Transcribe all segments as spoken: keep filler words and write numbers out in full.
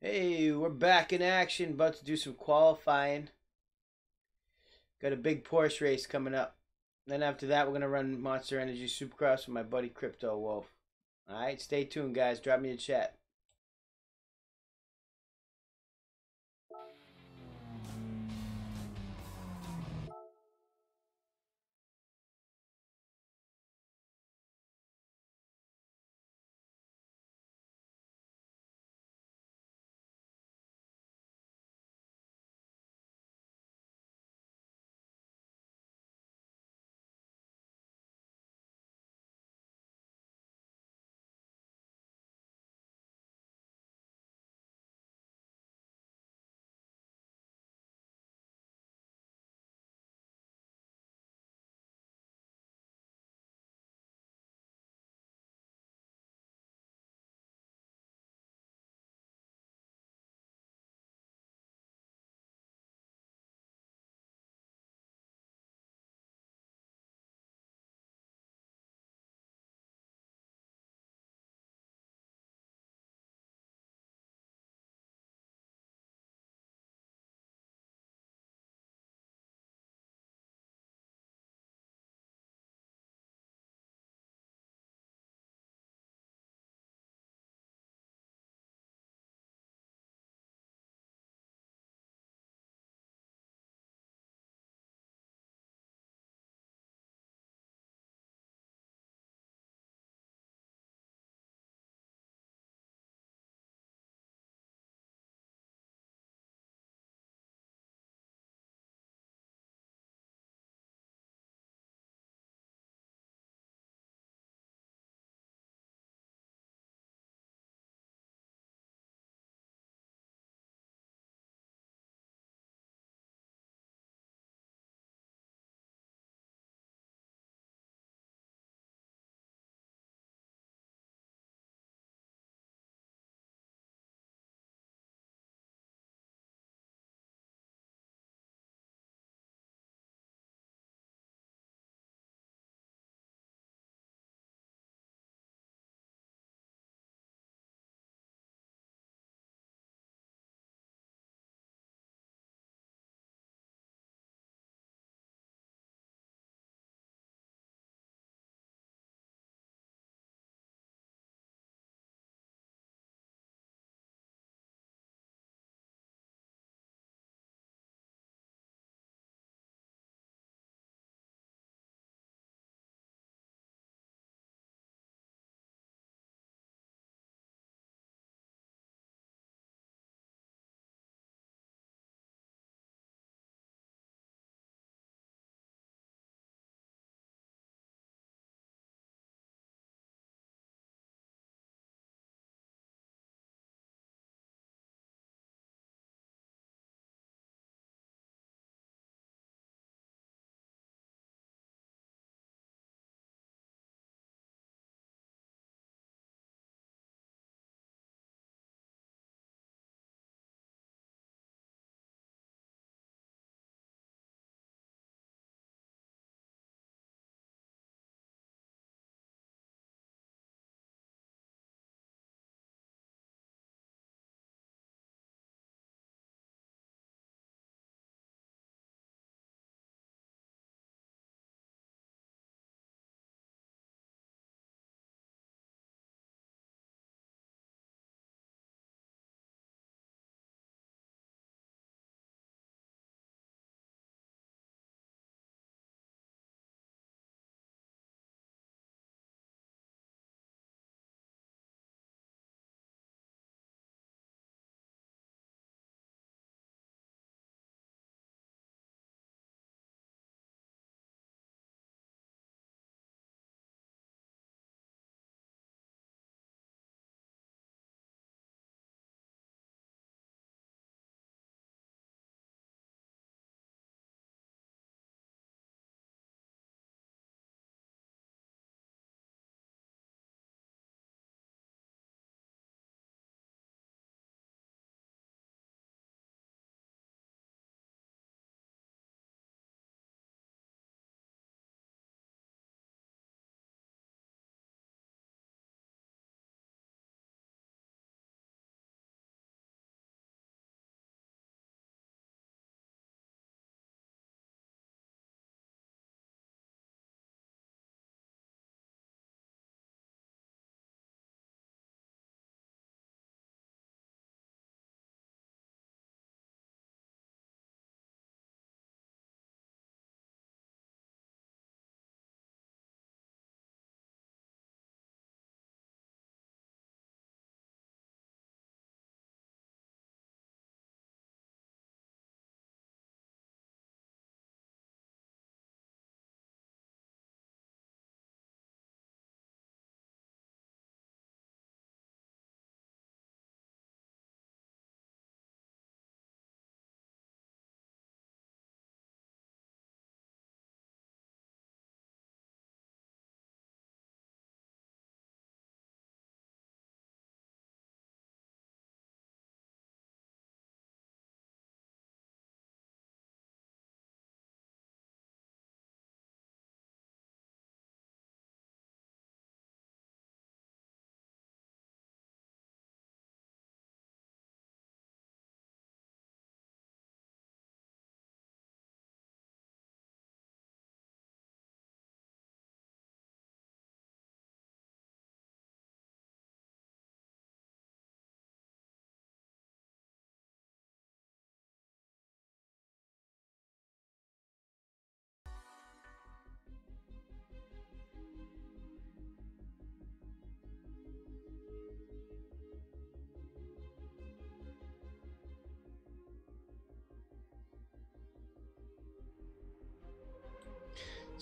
Hey, we're back in action. About to do some qualifying. Got a big Porsche race coming up. Then after that, we're going to run Monster Energy Supercross with my buddy Crypto Wolf. Alright, stay tuned, guys. Drop me a chat.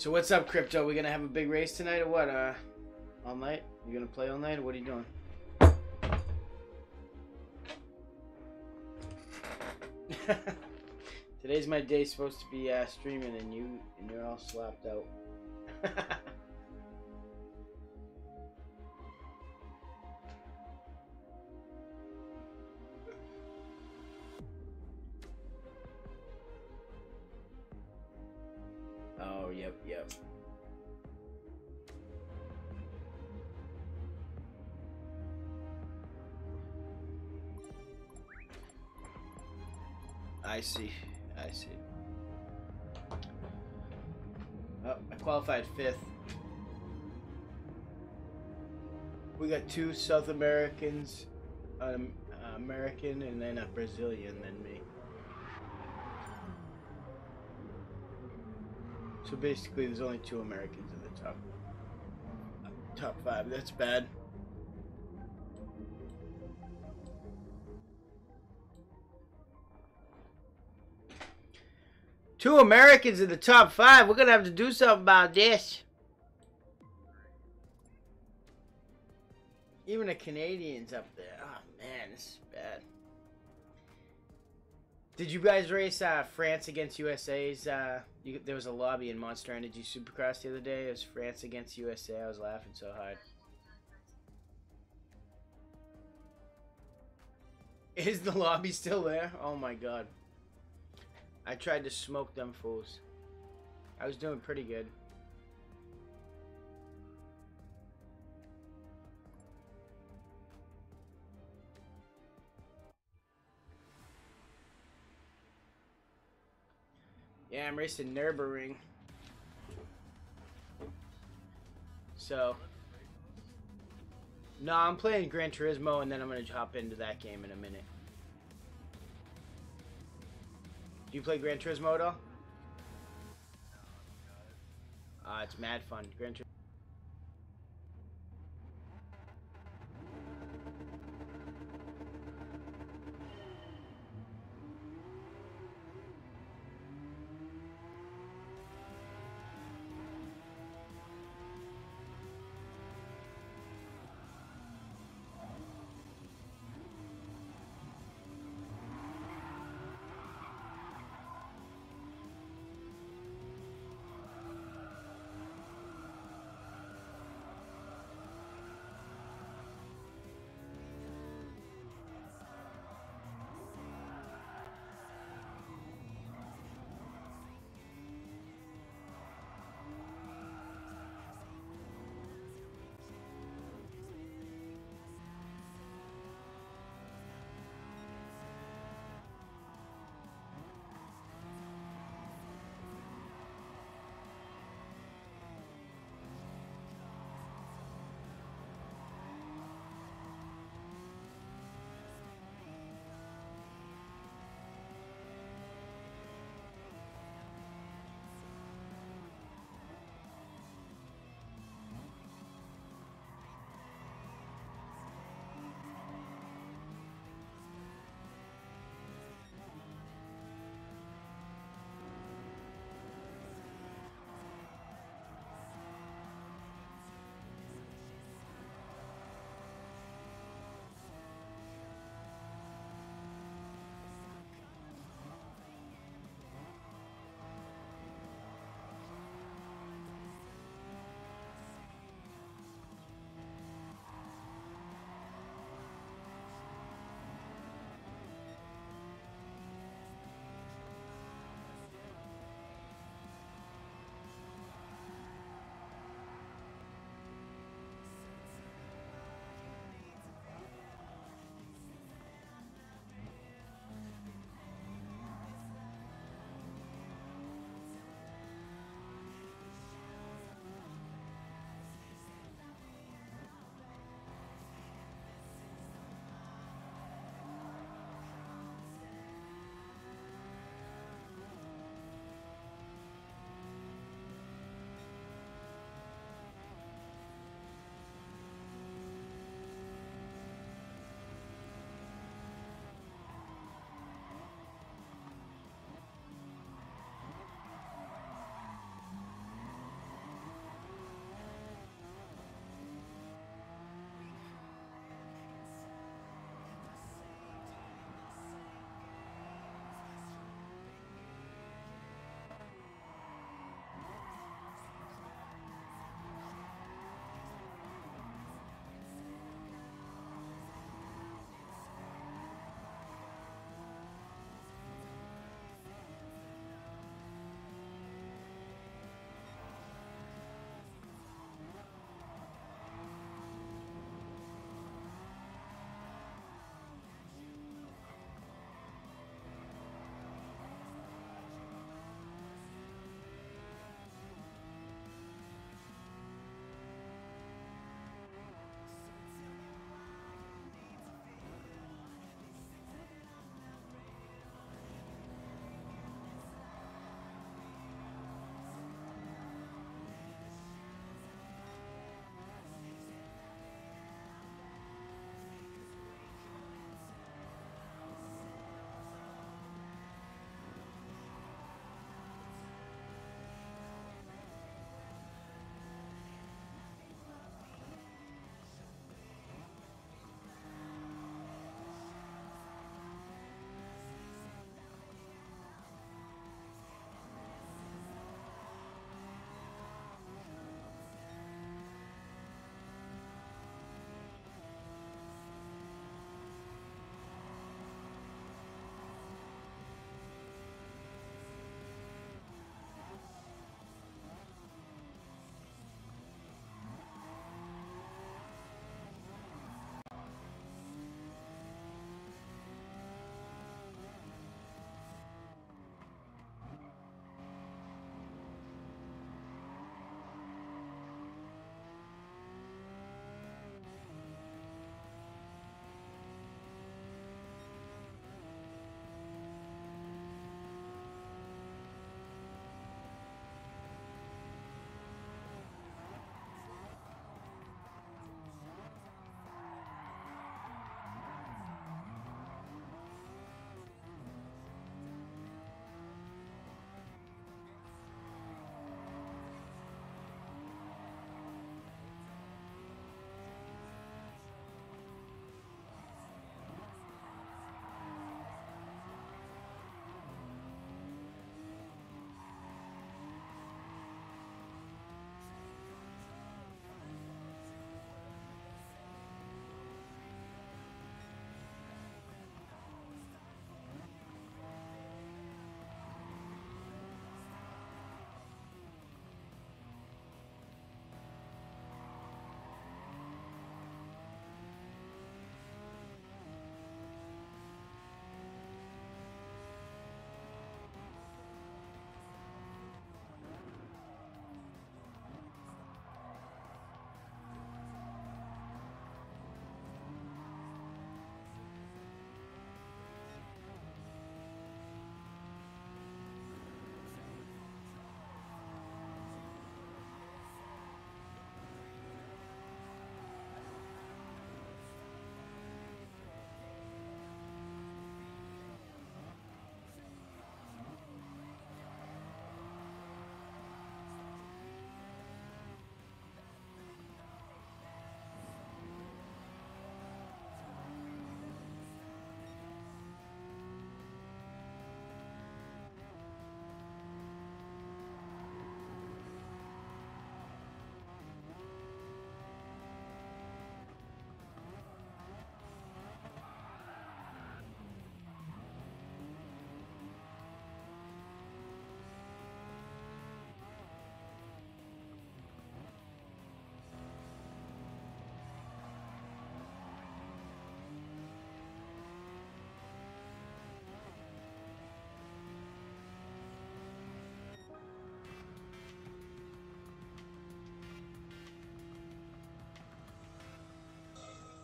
So what's up, Crypto? We gonna have a big race tonight or what? Uh, all night? You gonna play all night or what are you doing? Today's my day supposed to be uh, streaming and you and you're all slapped out. Oh, yep, yep. I see. I see. Oh, I qualified fifth. We got two South Americans, an uh, American, and then a Brazilian, then me. So basically, there's only two Americans in the top top five. That's bad. Two Americans in the top five. We're gonna have to do something about this. Even a Canadian's up there. Oh man, this is bad. Did you guys race uh, France against U S A's? Uh, you, there was a lobby in Monster Energy Supercross the other day. It was France against U S A. I was laughing so hard. Is the lobby still there? Oh my god. I tried to smoke them fools. I was doing pretty good. Yeah, I'm racing Nürburgring. So, no, I'm playing Gran Turismo, and then I'm gonna hop into that game in a minute. Do you play Gran Turismo at all? Uh, it's mad fun. Gran Turismo.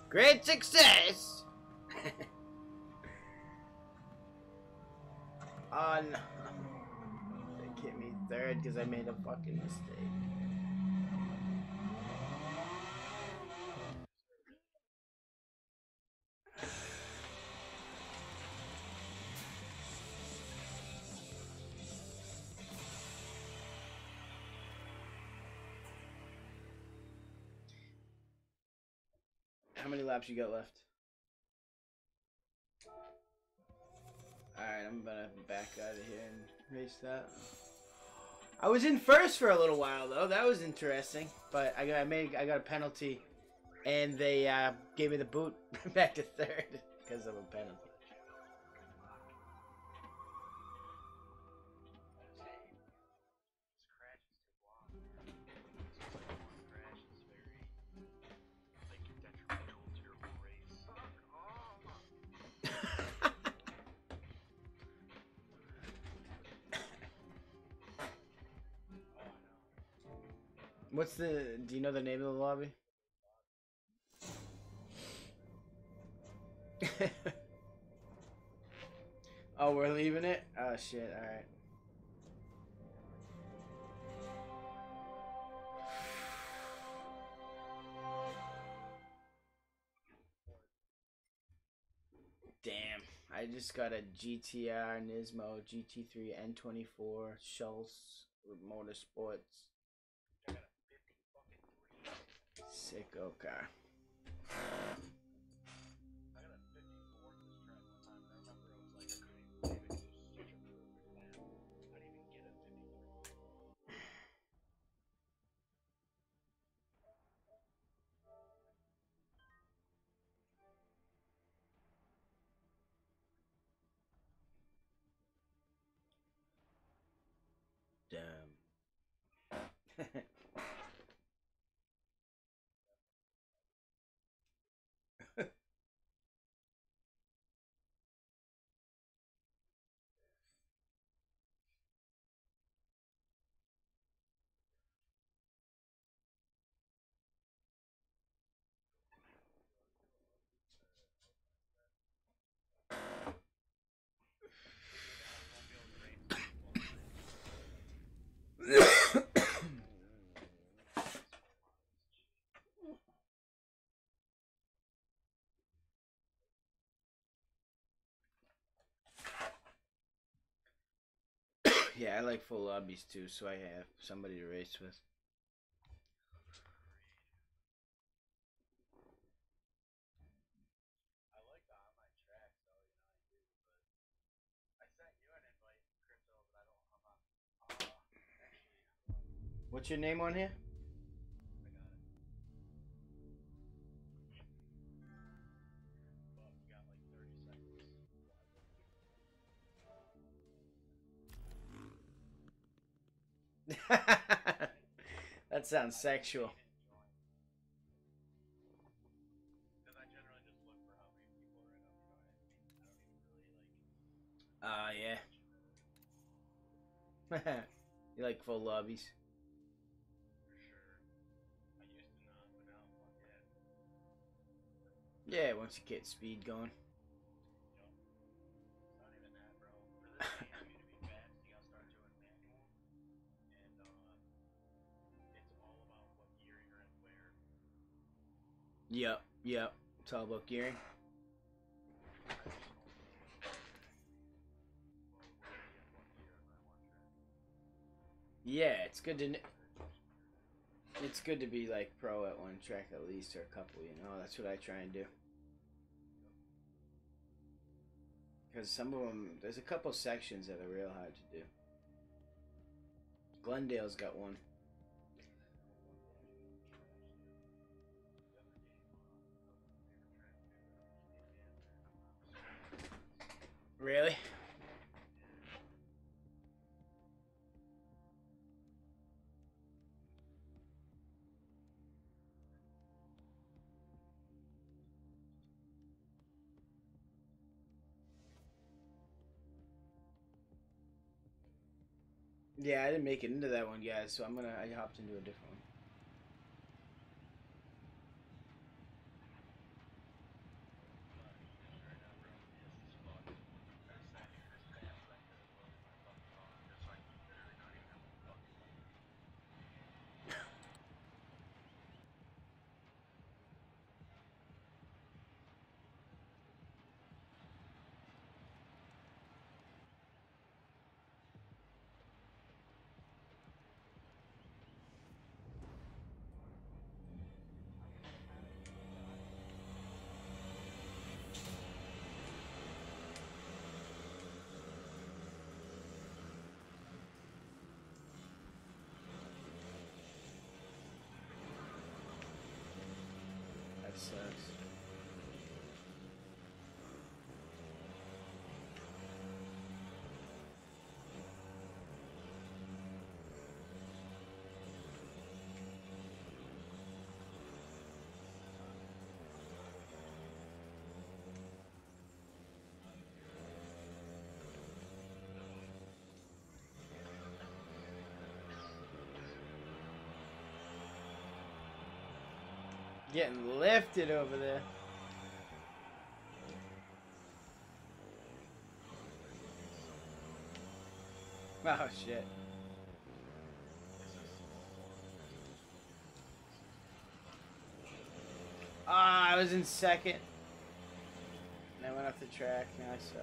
Great success! Oh no. They hit me third because I made a fucking mistake. How many laps you got left? Alright, I'm gonna back out of here and race that. I was in first for a little while though. That was interesting. But I got I made I got a penalty and they uh, gave me the boot back to third because of a penalty. What's the... Do you know the name of the lobby? Oh, we're leaving it? Oh, shit. Alright. Damn. I just got a G T R Nismo G T three N twenty-four Schultz Motorsports. Sicko car. Damn. Yeah, I like full lobbies too, so I have somebody to race with. What's your name on here? That sounds sexual. Ah, uh, yeah. You like full lobbies? Yeah, once you get speed going. Yep, yep. It's all about gearing. Yeah, it's good to. It's good to be like pro at one track at least, or a couple. You know, that's what I try and do. Because some of them, there's a couple sections that are real hard to do. Glendale's got one. Really? Yeah, I didn't make it into that one, guys, so I'm gonna, I hopped into a different one. Getting lifted over there. Oh shit. Ah, I was in second. And I went off the track. Now I suck.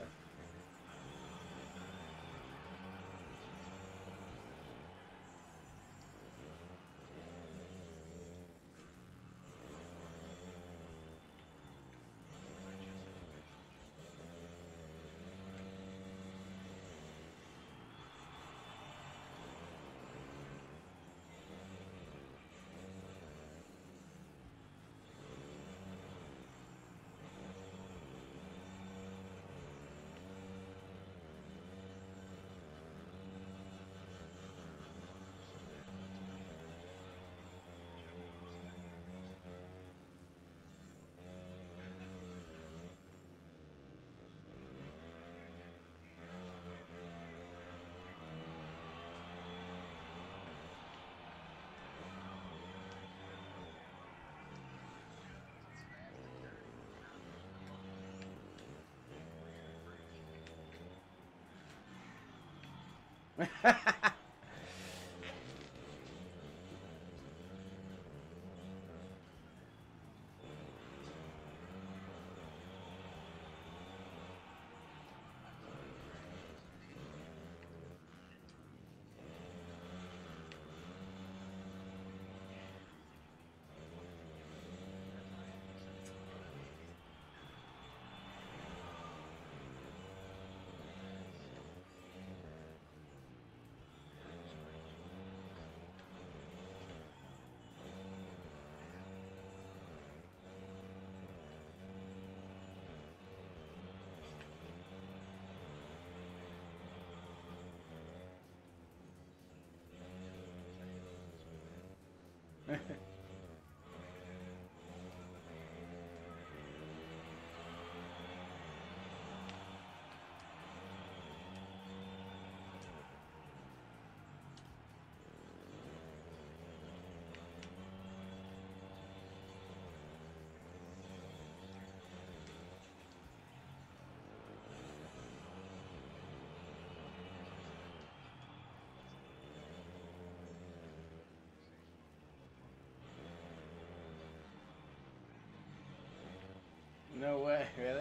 No way, really?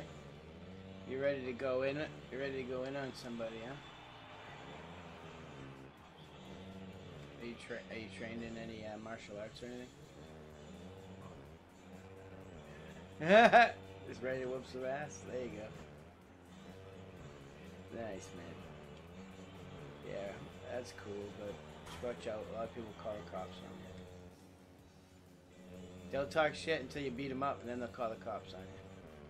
You ready to go in? You ready to go in on somebody, huh? Are you tra are you trained in any uh, martial arts or anything? Just ready to whoop some ass. There you go. Nice, man. Yeah, that's cool, but just watch out. A lot of people call the cops on you. They'll talk shit until you beat them up, and then they'll call the cops on you.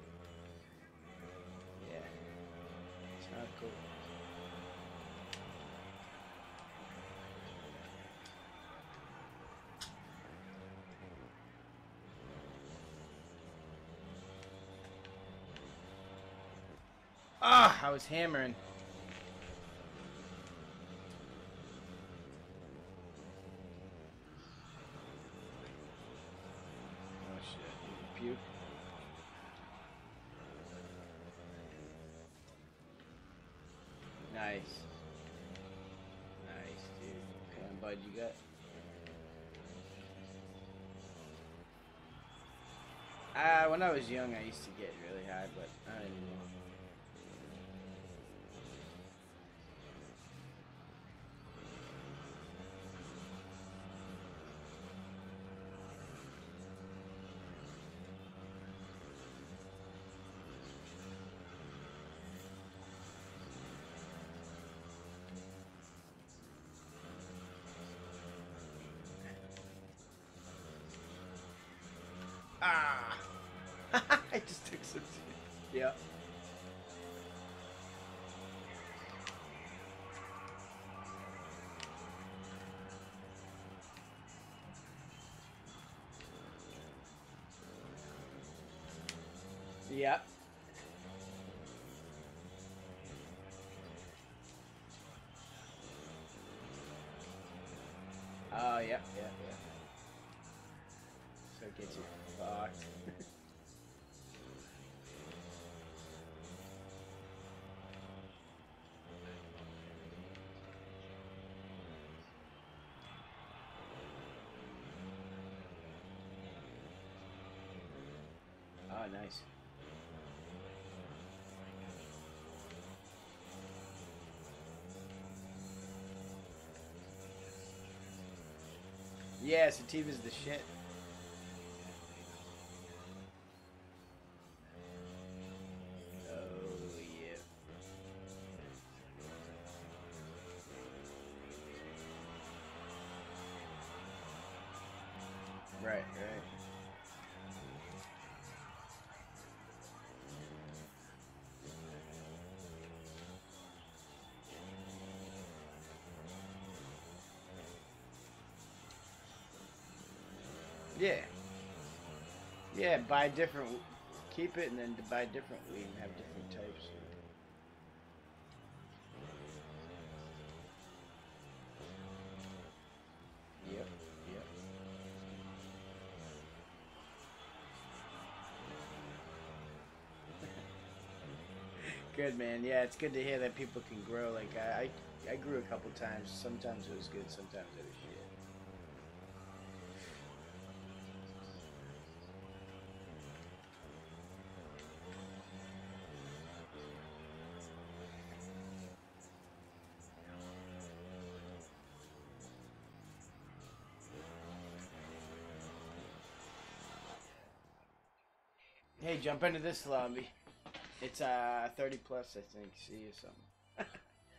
Yeah, it's not cool. Ah, I was hammering. Oh shit. Puke. Nice. Nice, dude. Come on, bud, you got. Ah, uh, when I was young, I used to get really high, but not anymore. Ah! I just took some. Yeah. Yeah. Oh, yeah, yeah, yeah. So it gets you. Oh, Oh, nice. Yeah, Sativa's the shit. Oh, yeah. Right, right. Yeah. Yeah, buy different. Keep it and then buy different weed and have different types. Yep, yep. Good, man. Yeah, it's good to hear that people can grow. Like I, I, I grew a couple times. Sometimes it was good. Sometimes it was shit. Hey, jump into this lobby. It's uh thirty plus, I think. See you something.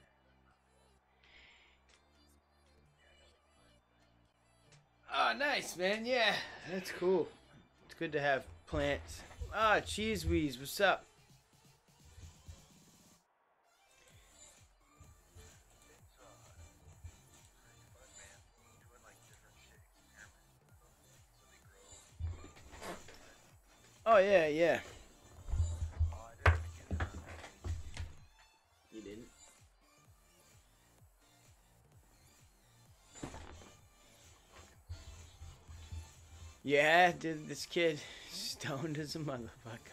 Oh, nice, man. Yeah, that's cool. It's good to have plants. Ah, Cheese Wheeze, what's up? Oh, yeah, yeah. You didn't? Yeah, dude, this kid stoned as a motherfucker.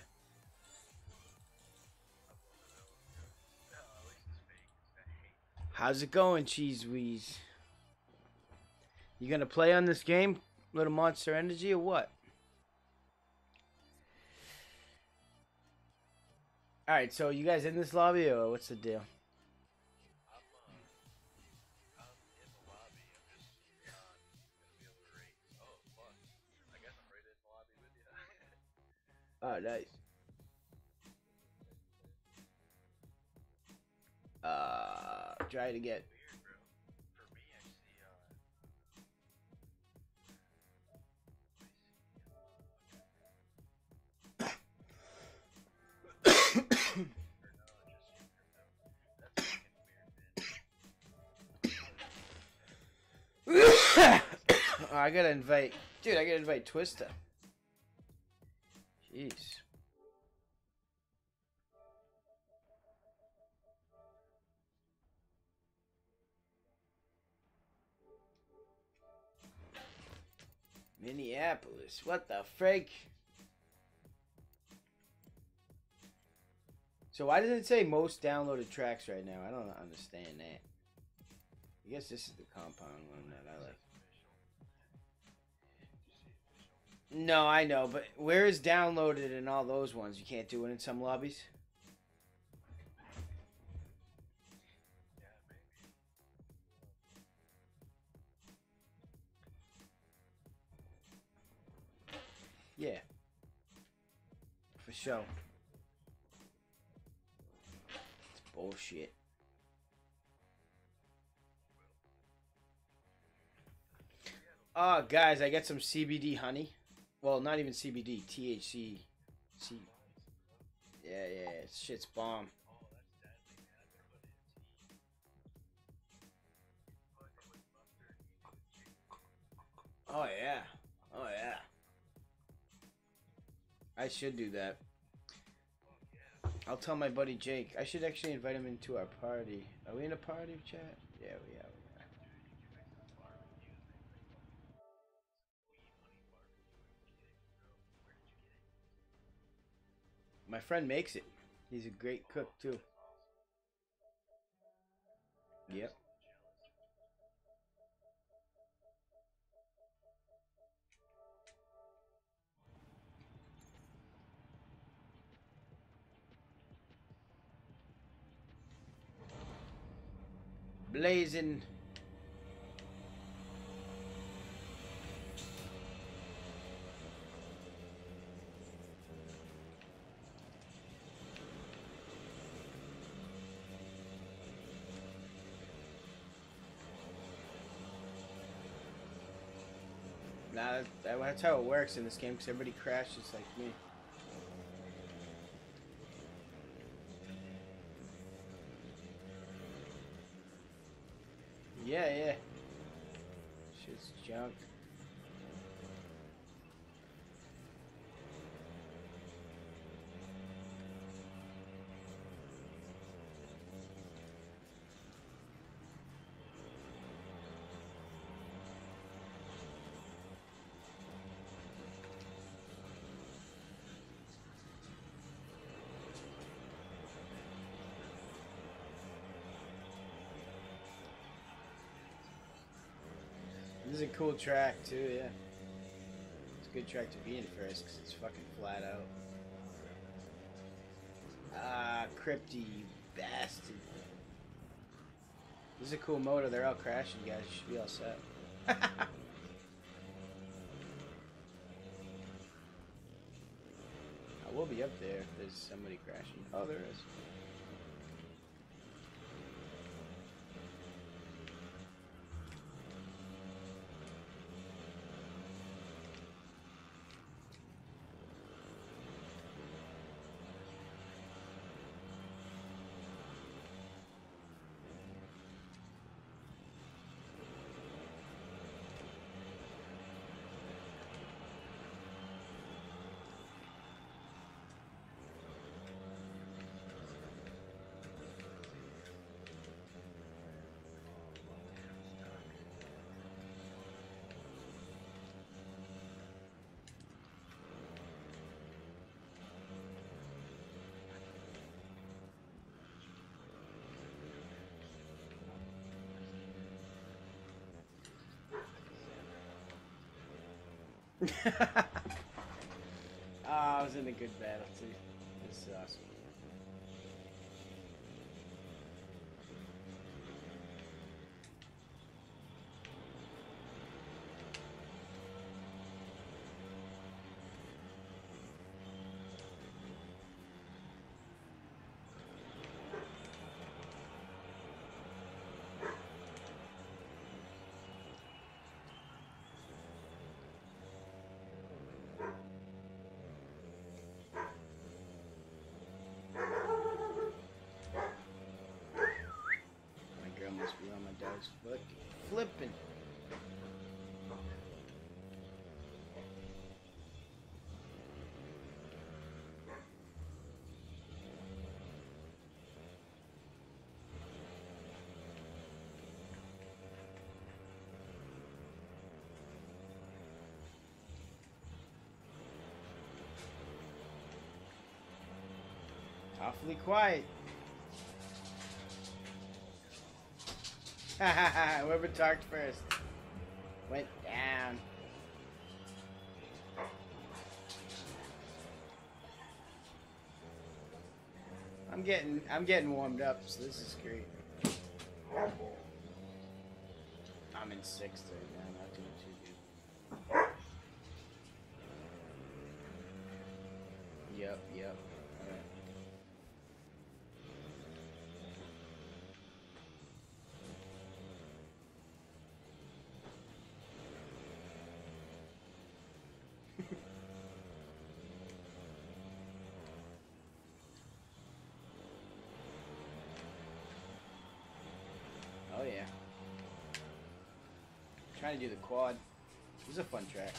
How's it going, Cheese Wheeze? You gonna play on this game, Little Monster Energy, or what? Alright, so you guys in this lobby, or what's the deal? Oh, nice. Uh, try it again. Oh, I gotta invite, dude. I gotta invite Twister. Jeez. Minneapolis. What the frig? So why does it say most downloaded tracks right now? I don't understand that. I guess this is the compound one that I like. No, I know, but where is downloaded in all those ones? You can't do it in some lobbies? Yeah. For sure. It's bullshit. Oh, guys, I got some C B D honey. Well, not even C B D, T H C. C. Yeah, yeah, shit's bomb. Oh, yeah. Oh, yeah. I should do that. I'll tell my buddy Jake. I should actually invite him into our party. Are we in a party chat? Yeah, we are. We are. My friend makes it. He's a great cook, too. Yep. blazing. Nah, that, that's how it works in this game, because everybody crashes like me. Yeah, yeah. Shit's junk. This is a cool track too, yeah. It's a good track to be in first because it's fucking flat out. Ah, Crypty, you bastard. This is a cool motor. They're all crashing, guys. You should be all set. I will be up there if there's somebody crashing. Oh, there is. Oh, I was in a good battle too. This is awesome. Must be on my dog's foot. Flipping. Awfully quiet. Whoever talked first went down. I'm getting I'm getting warmed up, so this is great. I'm in sixth right now, not doing too good. Yep, yep. Alright. Oh yeah. I'm trying to do the quad. This is a fun track.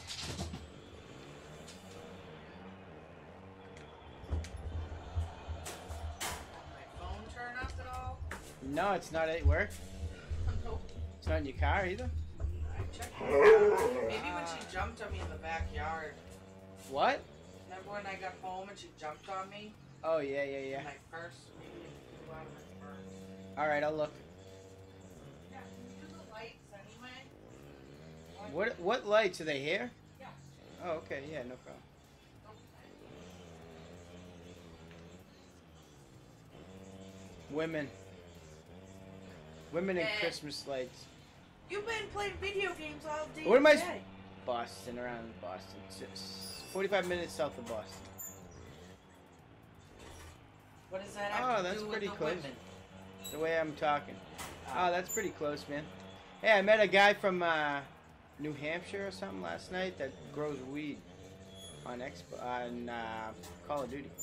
My phone turn up at all? No, it's not at work. Nope. It's not in your car either. I checked it out. Maybe when she jumped on me in the backyard. What? Remember when I got home and she jumped on me? Oh yeah, yeah, yeah. My purse maybe flew out of my purse. All right, I'll look. Yeah, can you do the lights anyway? What what lights are they here? Yeah. Oh, okay, yeah, no problem. Women. Women in Eh. Christmas lights. You've been playing video games all day. What am I? today. Boston, around Boston. It's forty-five minutes south of Boston. What does that Oh, have to that's do pretty with the close. women? The way I'm talking. Oh, that's pretty close, man. Hey, I met a guy from uh, New Hampshire or something last night that grows weed on Expo on uh, Call of Duty.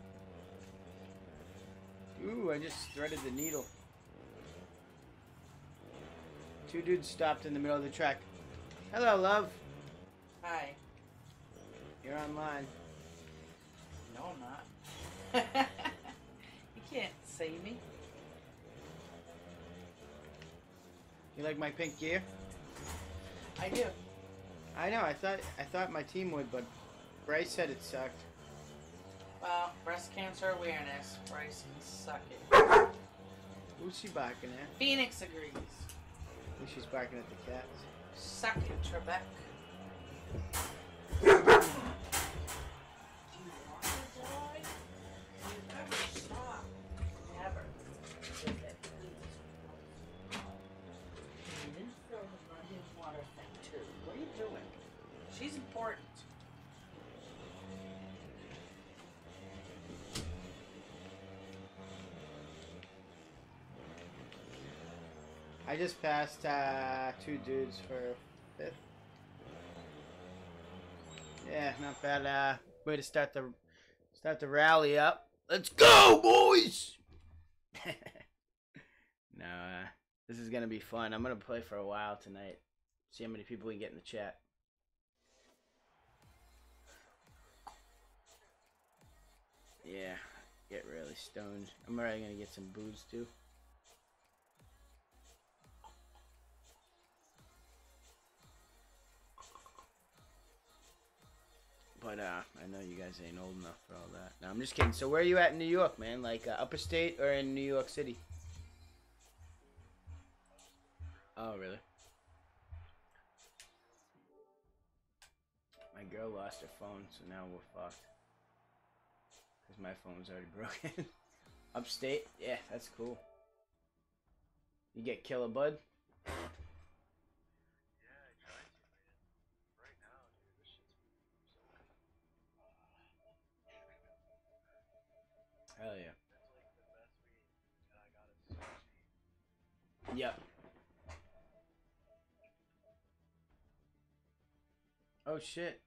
Ooh, I just threaded the needle. Two dudes stopped in the middle of the track. Hello, love. Hi. You're online. No, I'm not. You can't see me. You like my pink gear? I do. I know. I thought I thought my team would, but Bryce said it sucked. Well, breast cancer awareness. Bryce can suck it. Who's she barking at? Phoenix agrees. I think she's barking at the cats. Suck it, Trebek. Never. You didn't throw the running water thing too. What are you doing? She's important. I just passed uh, two dudes for fifth. Yeah, not bad. Uh, way to start the start the rally up. Let's go, boys! no, uh, this is gonna be fun. I'm gonna play for a while tonight. See how many people we can get in the chat. Yeah, get really stoned. I'm already gonna get some booze too. But uh, I know you guys ain't old enough for all that. No, I'm just kidding. So where are you at in New York, man? Like uh, upper state or in New York City? Oh, really? My girl lost her phone, so now we're fucked. Because my phone's already broken. Upstate? Yeah, that's cool. You get Killer Bud? Hell yeah. Yep. Oh shit.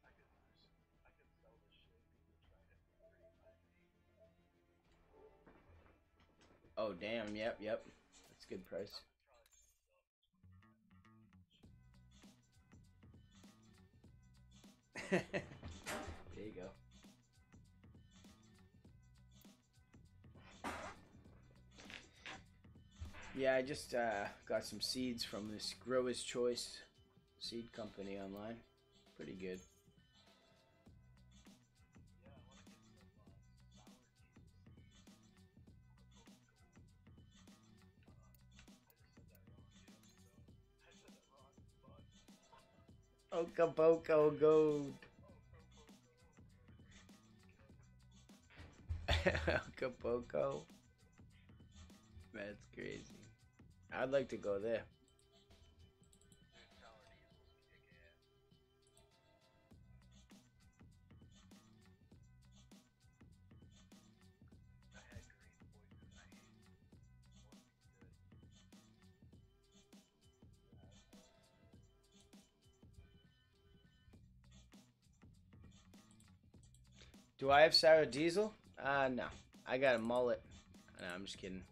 Oh damn, yep, yep. That's a good price. There you go. Yeah, I just uh, got some seeds from this Growers Choice seed company online. Pretty good. Okaboko Gold. Okaboko. That's crazy. I'd like to go there. Do I have sour diesel? Uh, no. I got a mullet. No, I'm just kidding.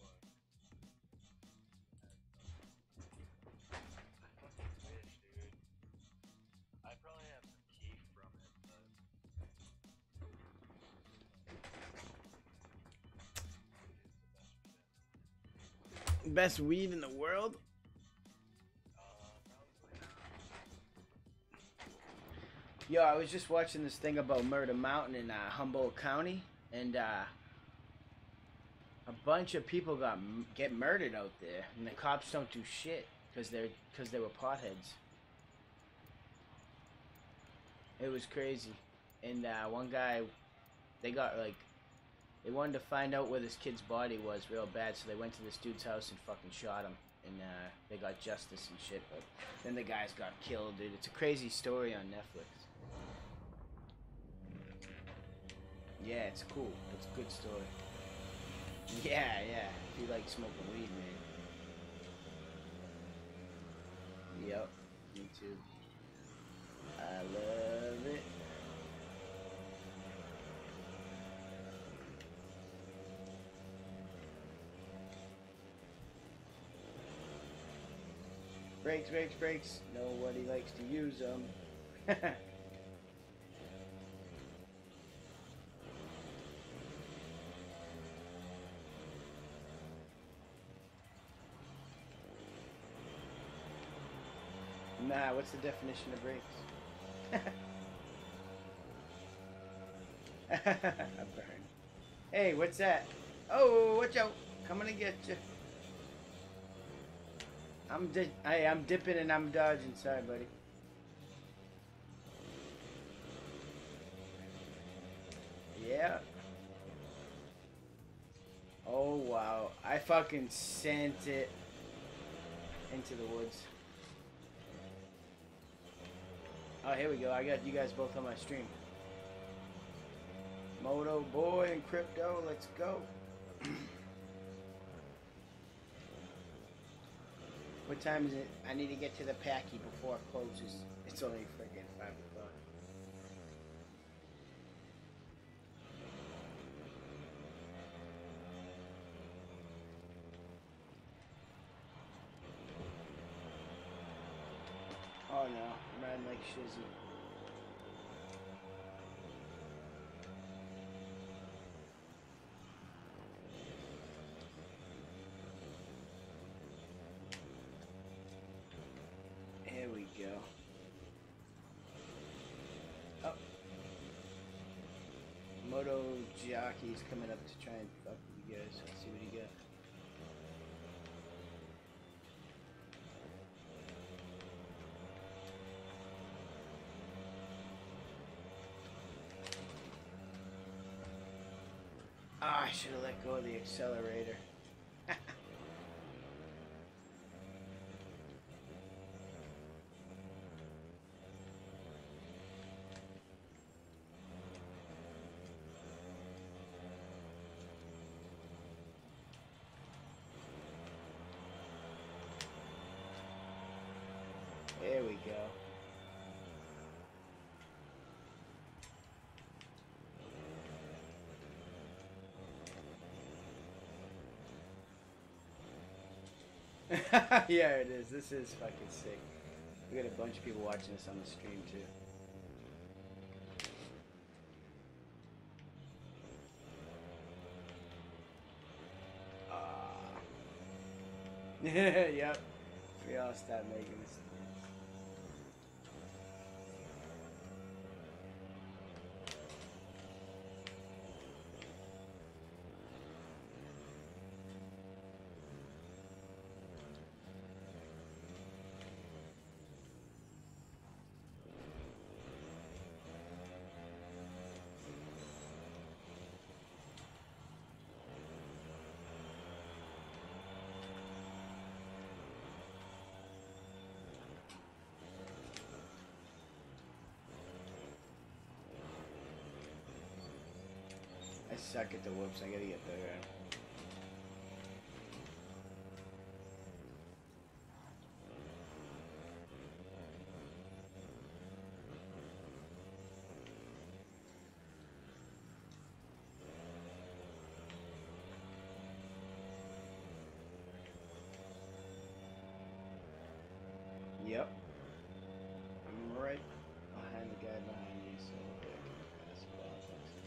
Best weed in the world? Yo, I was just watching this thing about Murder Mountain in uh, Humboldt County, and uh, a bunch of people got m get murdered out there, and the cops don't do shit because they're because they were potheads. It was crazy, and uh, one guy, they got like, they wanted to find out where this kid's body was real bad, so they went to this dude's house and fucking shot him. and uh, they got justice and shit. But then the guys got killed, dude. It's a crazy story on Netflix. Yeah, it's cool. It's a good story. Yeah, yeah. If you like smoking weed, man. Yep, me too. I love it. Brakes, brakes, brakes. Nobody likes to use them. Nah, what's the definition of brakes? A burn. Hey, what's that? Oh, watch out! Coming to get you. I'm di I, I'm dipping and I'm dodging. Sorry, buddy. Yeah. Oh wow! I fucking sent it into the woods. Oh, here we go. I got you guys both on my stream. Moto Boy and Crypto, let's go. What time is it? I need to get to the Packy before it closes. It's only freaking five o'clock. Oh no, I'm riding like Shizzy. Here we go. Oh. Moto Jockey's coming up to try and fuck with you guys. Let's see what he got. Ah, oh, I should have let go of the accelerator. There we go. Yeah, it is. This is fucking sick. We got a bunch of people watching this on the stream too. Ah. Yep. We all start making mistakes. I suck at the whoops. I gotta get better. Yep. I'm right behind the guy behind me, so hopefully I can pass it off.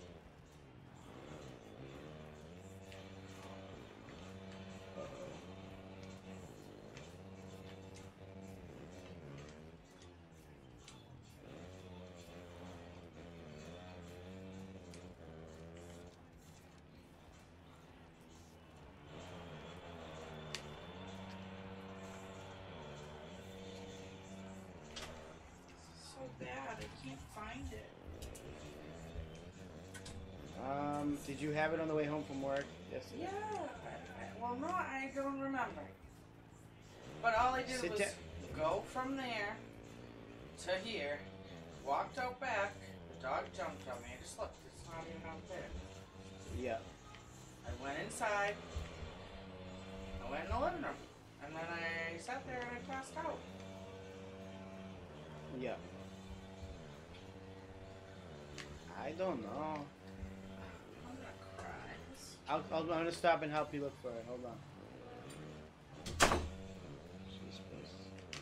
Uh-oh. So bad, I can't find it. Um, did you have it on the way home from work yesterday? Yeah, I, I, well, no, I don't remember. But all I did Sit was down. go from there to here, walked out back, the dog jumped on me. I just looked, it's not even out there. Yeah. I went inside, I went in the living room, and then I sat there and I passed out. Yeah. I don't know. I'm gonna cry. I'll, I'll, I'm gonna stop and help you look for it. Hold on. Jeez, please.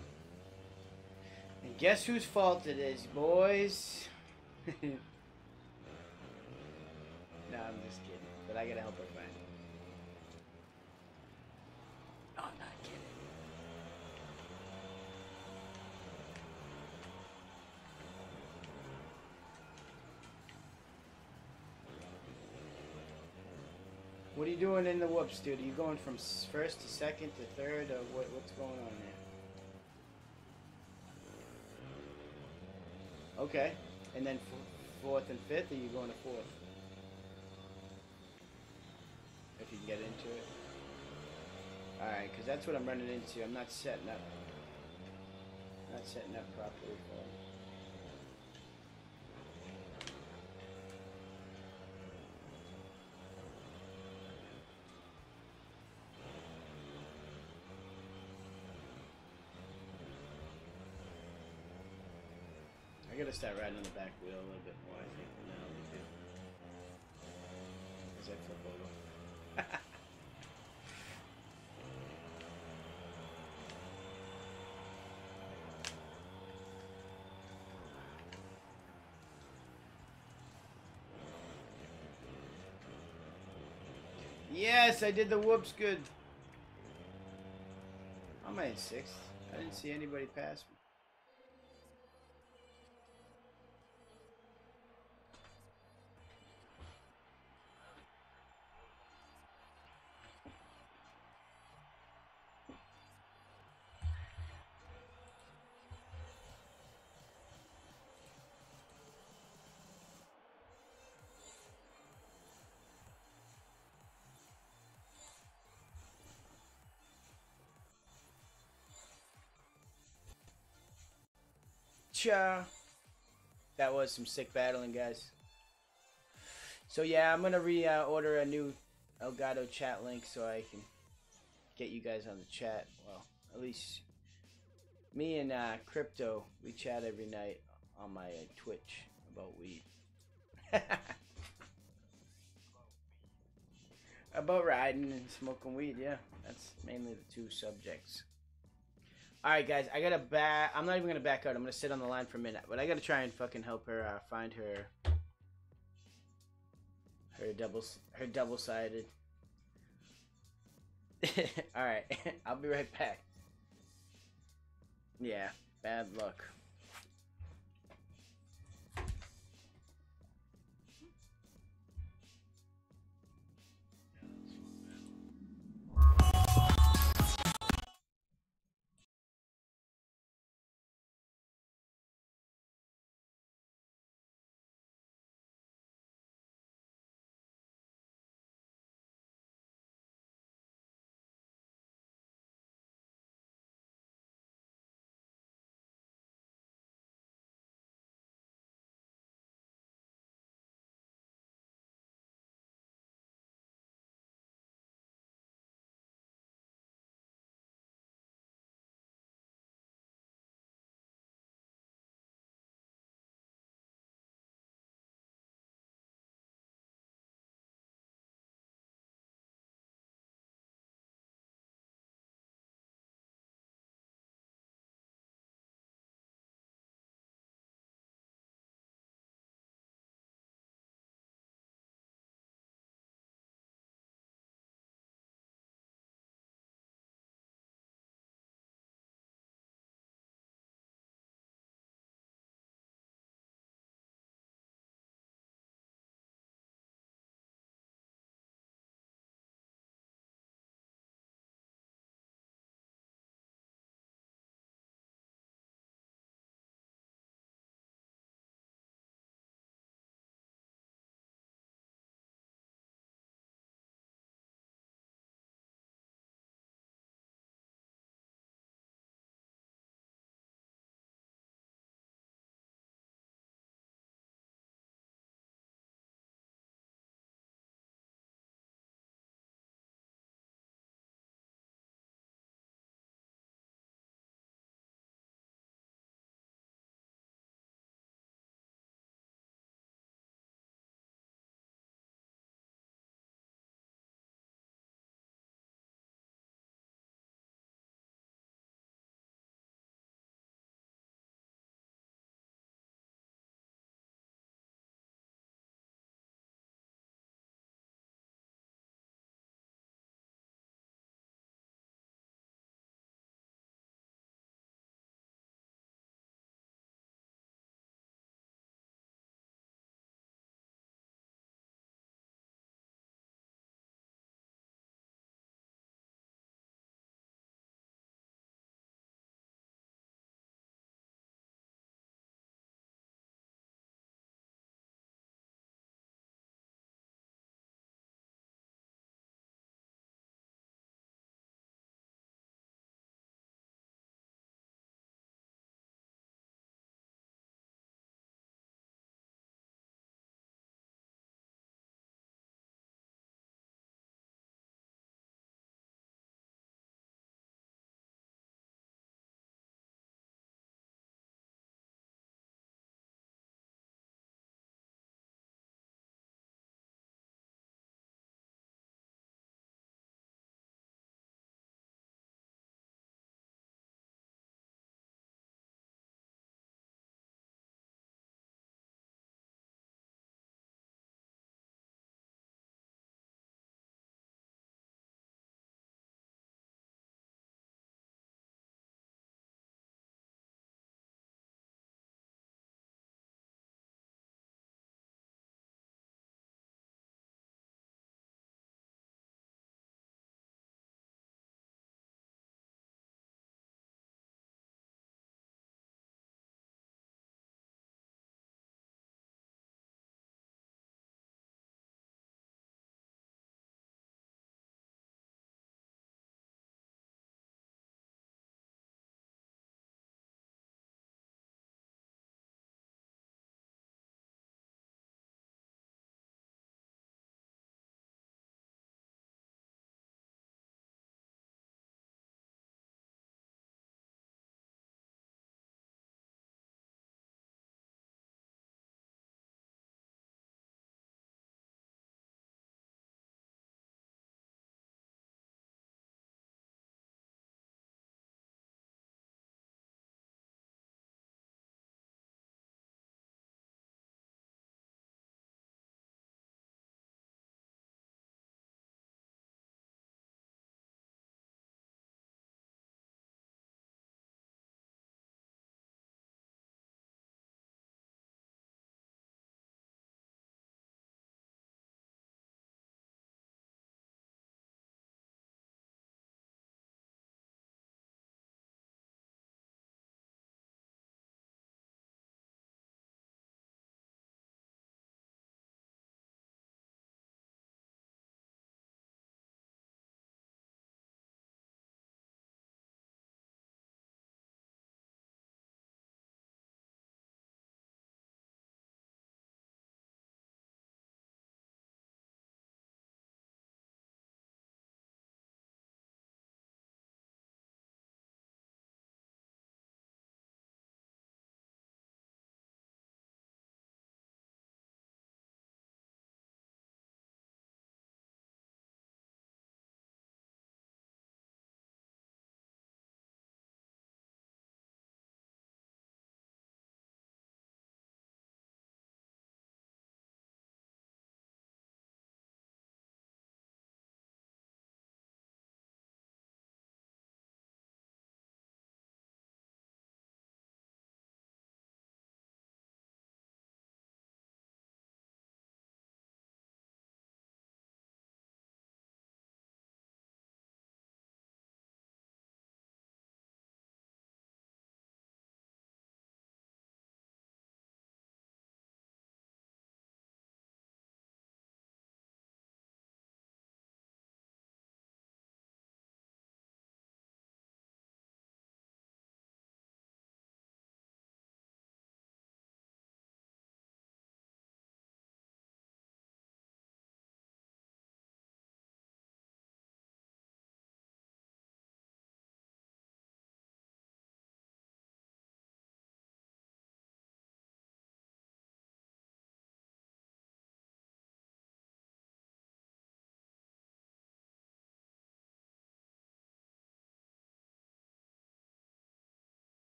And guess whose fault it is, boys? No, I'm just kidding. But I gotta help her find it. No, I'm not kidding. What are you doing in the whoops, dude? Are you going from s- first to second to third, or what? What's going on there? Okay, and then f- fourth and fifth, or you going to fourth? If you can get into it. All right, because that's what I'm running into. I'm not setting up. Not setting up properly for it. I gotta start riding on the back wheel a little bit more, I think, than I normally do. As I flip over. Yes, I did the whoops good. I'm in sixth. I didn't see anybody pass me. Cha. That was some sick battling, guys. So yeah, I'm gonna re-order uh, a new Elgato chat link so I can get you guys on the chat. Well, at least me and uh, Crypto, we chat every night on my uh, Twitch about weed. About riding and smoking weed, yeah. That's mainly the two subjects. Alright, guys, I gotta back. I'm not even gonna back out. I'm gonna sit on the line for a minute. But I gotta try and fucking help her uh, find her. Her double. Her double sided. Alright, I'll be right back. Yeah, bad luck.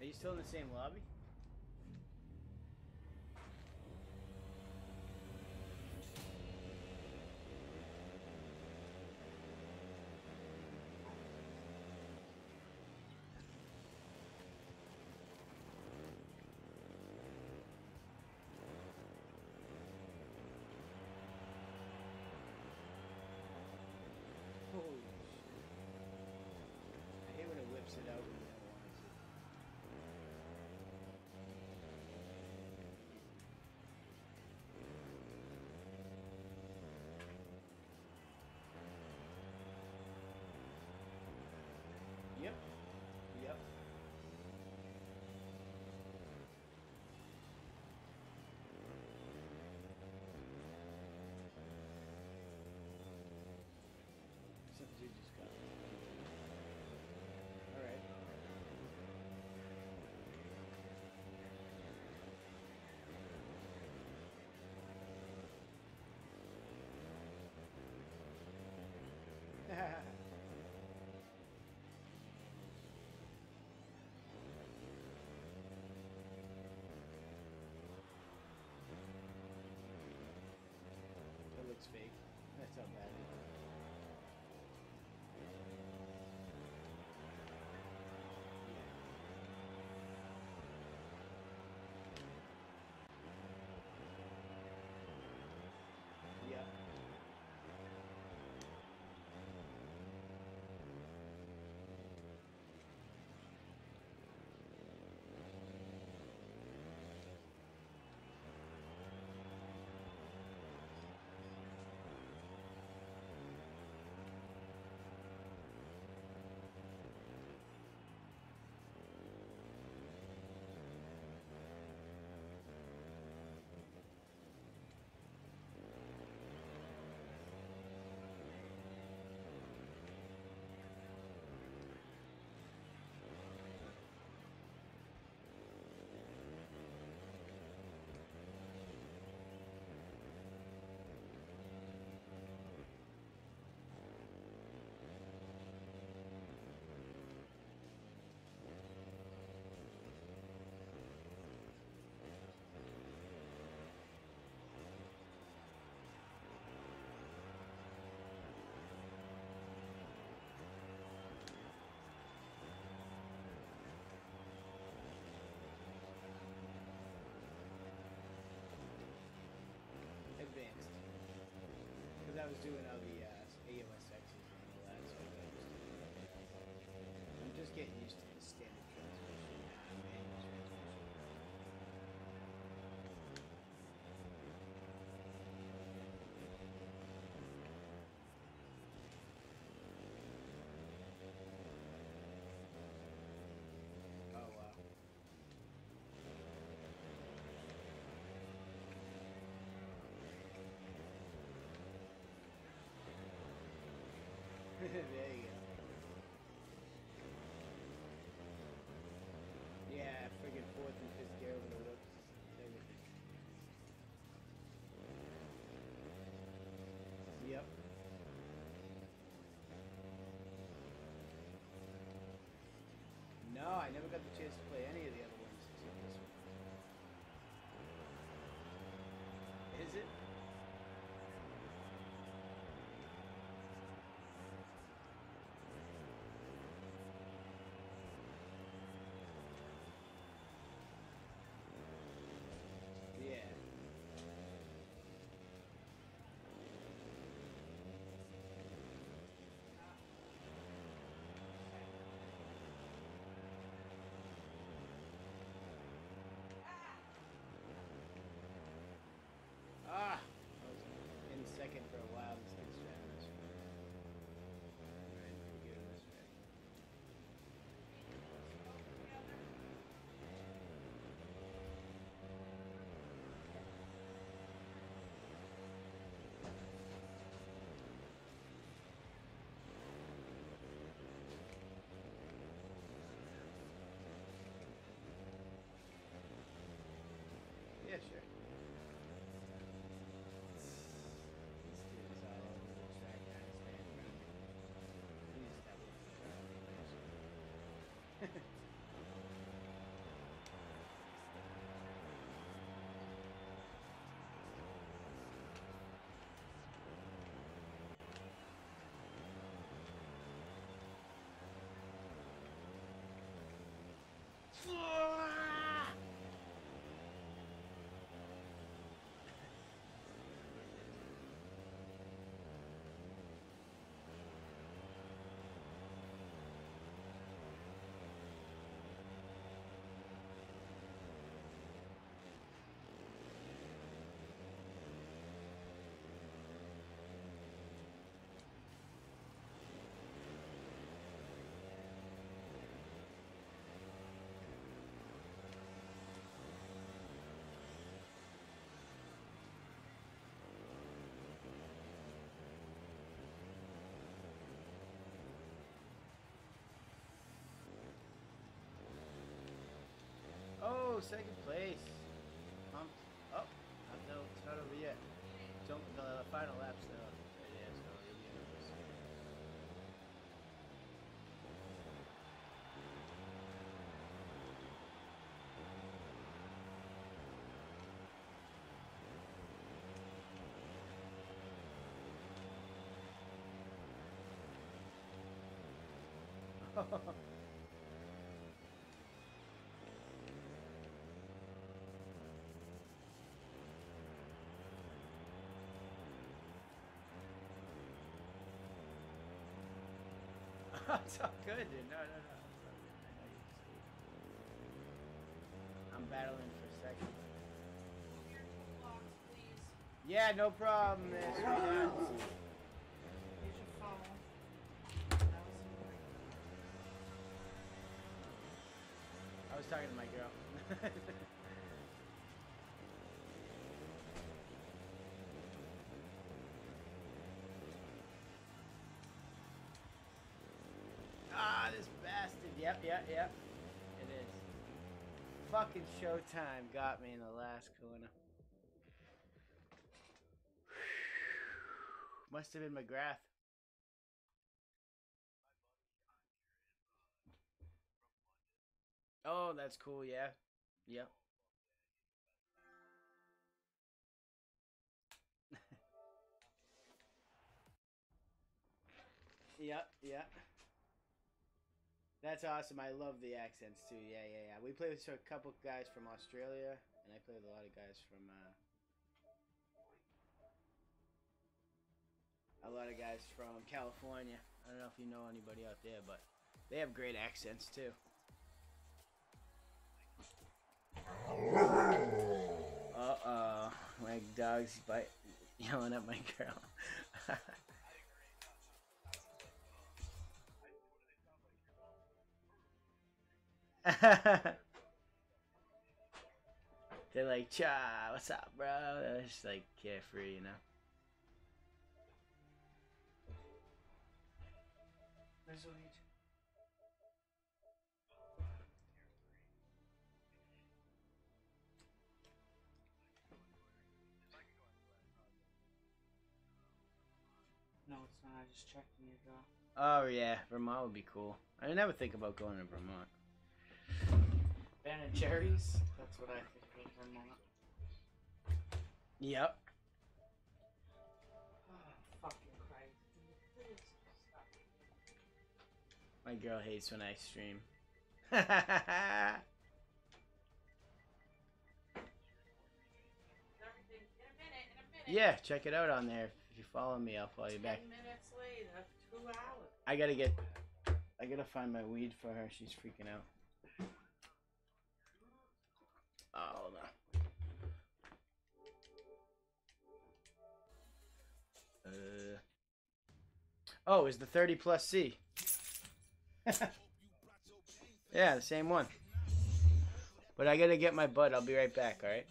you still in the same lobby? Holy shit. I hate when it whips it out when you don't want it to. Yep. Yep. Some dude just got me. Alright. That looks fake. That's not bad. Yeah. Advanced. Because I was doing all the uh, A O S X's and all that, so I got used to it. I'm just getting used to the standard transmission. Nah, manual transmission. Oh, wow. There you go. Yeah, friggin' fourth and fifth gear over the looks. Everything. Yep. No, I never got the chance to play any of the other ones except this one. Is it? go! Second place. Um, oh, no, it's not over yet. Don't, the final lap's still. Yeah, so you'll be nervous. It's all good, dude. No, no, no. It's all good. I know you just I'm battling for second. Your toolbox, please. Yeah, no problem, man. Sweetheart. Here's your phone. That was I was talking to my girl. Ah, this bastard. Yep, yep, yep. It is. Fucking Showtime got me in the last corner. Must have been McGrath. Oh, that's cool, yeah. Yep. Yep, yep. That's awesome. I love the accents too. Yeah, yeah, yeah. We play with a couple guys from Australia, and I play with a lot of guys from uh, a lot of guys from California. I don't know if you know anybody out there, but they have great accents too. Uh oh, my dog's bite, yelling at my girl. They're like, "Cha, what's up, bro?" They're just like carefree, you know. There's what you No, it's not. I just checked and you go. Oh yeah, Vermont would be cool. I never think about going to Vermont. Ben and Jerry's? That's what I think of Vermont. Yep. Oh, fucking Christ. Please stop. My girl hates when I stream. Everything in a minute, in a minute. Yeah, check it out on there. If you follow me, I'll follow you back. Ten minutes later, two hours. I gotta get, I gotta find my weed for her. She's freaking out. Oh, hold on. Uh. Oh, is the thirty plus C? Yeah, the same one. But I gotta get my bud. I'll be right back. All right.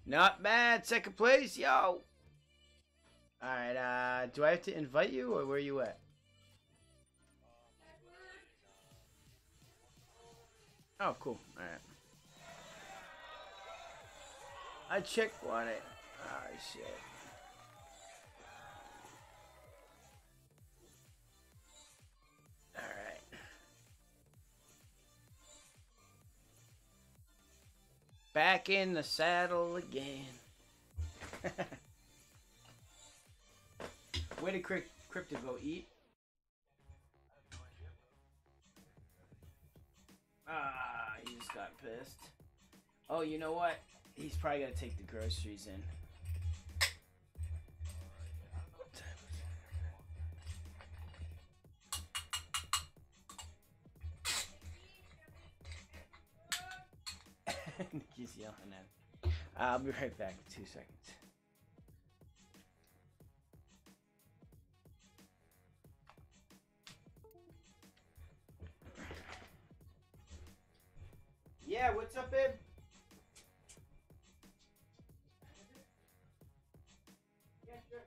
Not bad. Second place, yo. Alright, uh, do I have to invite you, or where you at? Oh, cool. Alright. I check on it. Oh, shit. Alright. Back in the saddle again. Where did Crypt Crypto go eat? Ah, he just got pissed. Oh, you know what? He's probably gonna take the groceries in. What time is it? Nikki's yelling at me. I'll be right back in two seconds. Yeah, what's up, babe? Yeah, sure.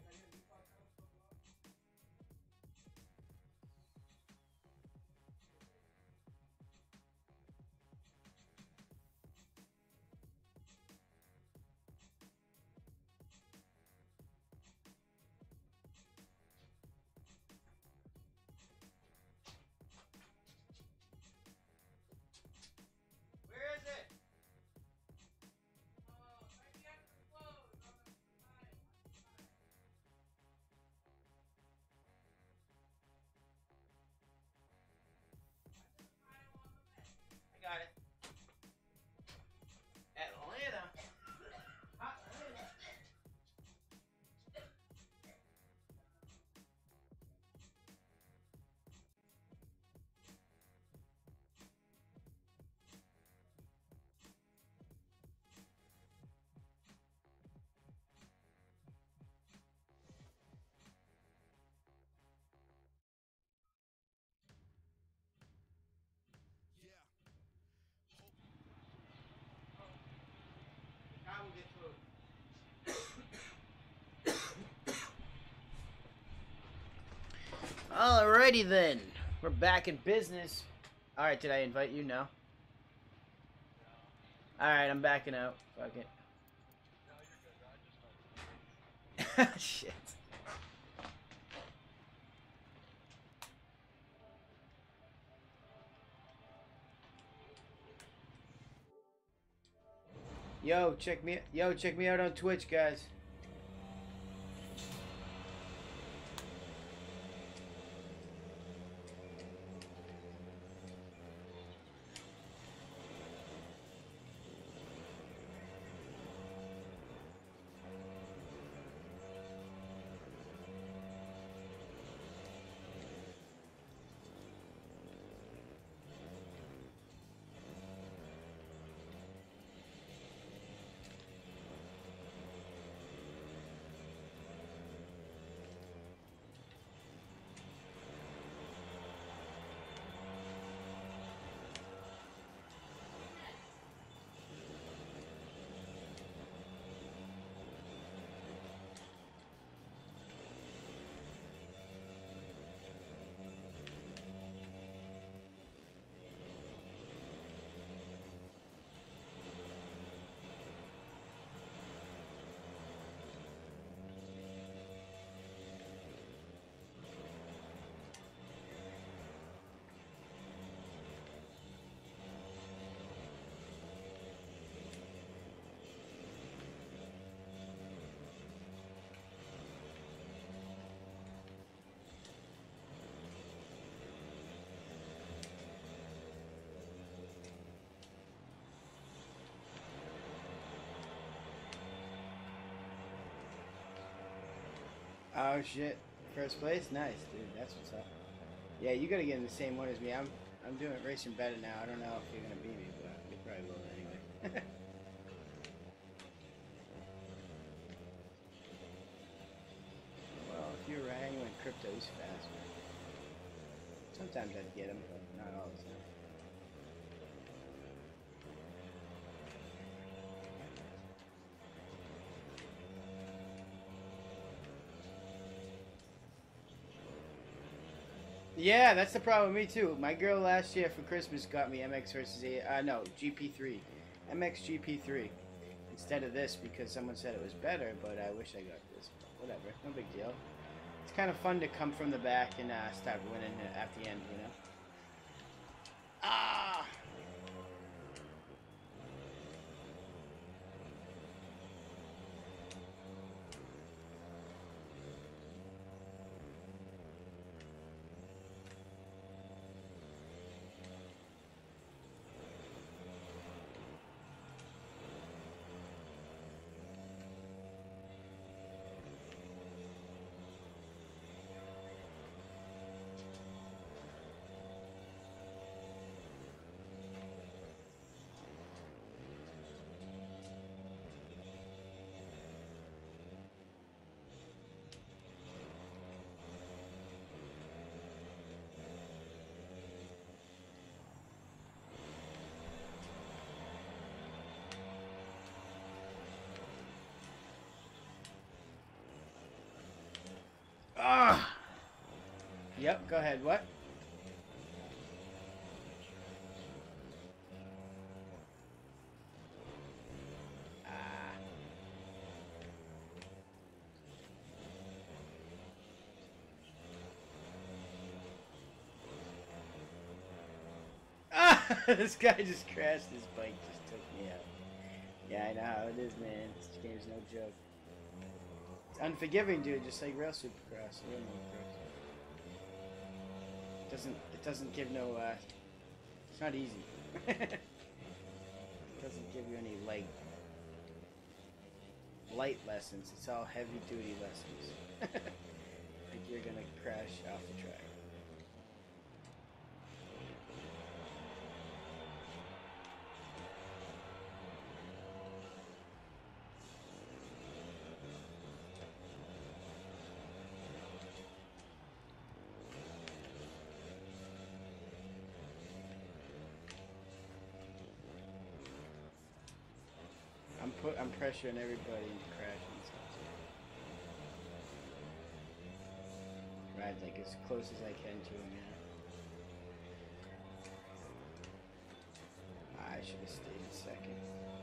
Where is it? I got it. Atlanta. Atlanta. I will get food. Alrighty then. We're back in business. Alright, did I invite you? No. Alright, I'm backing out. Fuck it. Shit. Yo, check me yo, check me out on Twitch, guys. Oh shit. First place? Nice, dude. That's what's up. Yeah, you gotta get in the same one as me. I'm I'm doing racing better now. I don't know if you're gonna beat me, but you probably will anyway. Well, if you're hanging with Crypto, he's fast, man. Sometimes I'd get him, but not all the time. Yeah, that's the problem with me too. My girl last year for Christmas got me M X versus A. Uh, no, G P three, M X G P three instead of this because someone said it was better. But I wish I got this. But whatever, no big deal. It's kind of fun to come from the back and uh, start winning at the end, you know. Ah. Ah. Yep. Go ahead. What? Ah! This guy just crashed his bike. Just took me out. Yeah, I know how it is, man. This game's no joke. It's unforgiving, dude. Just like Rail Supercross. Real Supercross. It doesn't. It doesn't give no. Uh, it's not easy. It doesn't give you any light, light lessons. It's all heavy duty lessons. Like you're gonna crash off the track. I'm put. I'm pressuring everybody into crashing. So ride like as close as I can to him. Yeah. I should have stayed in second.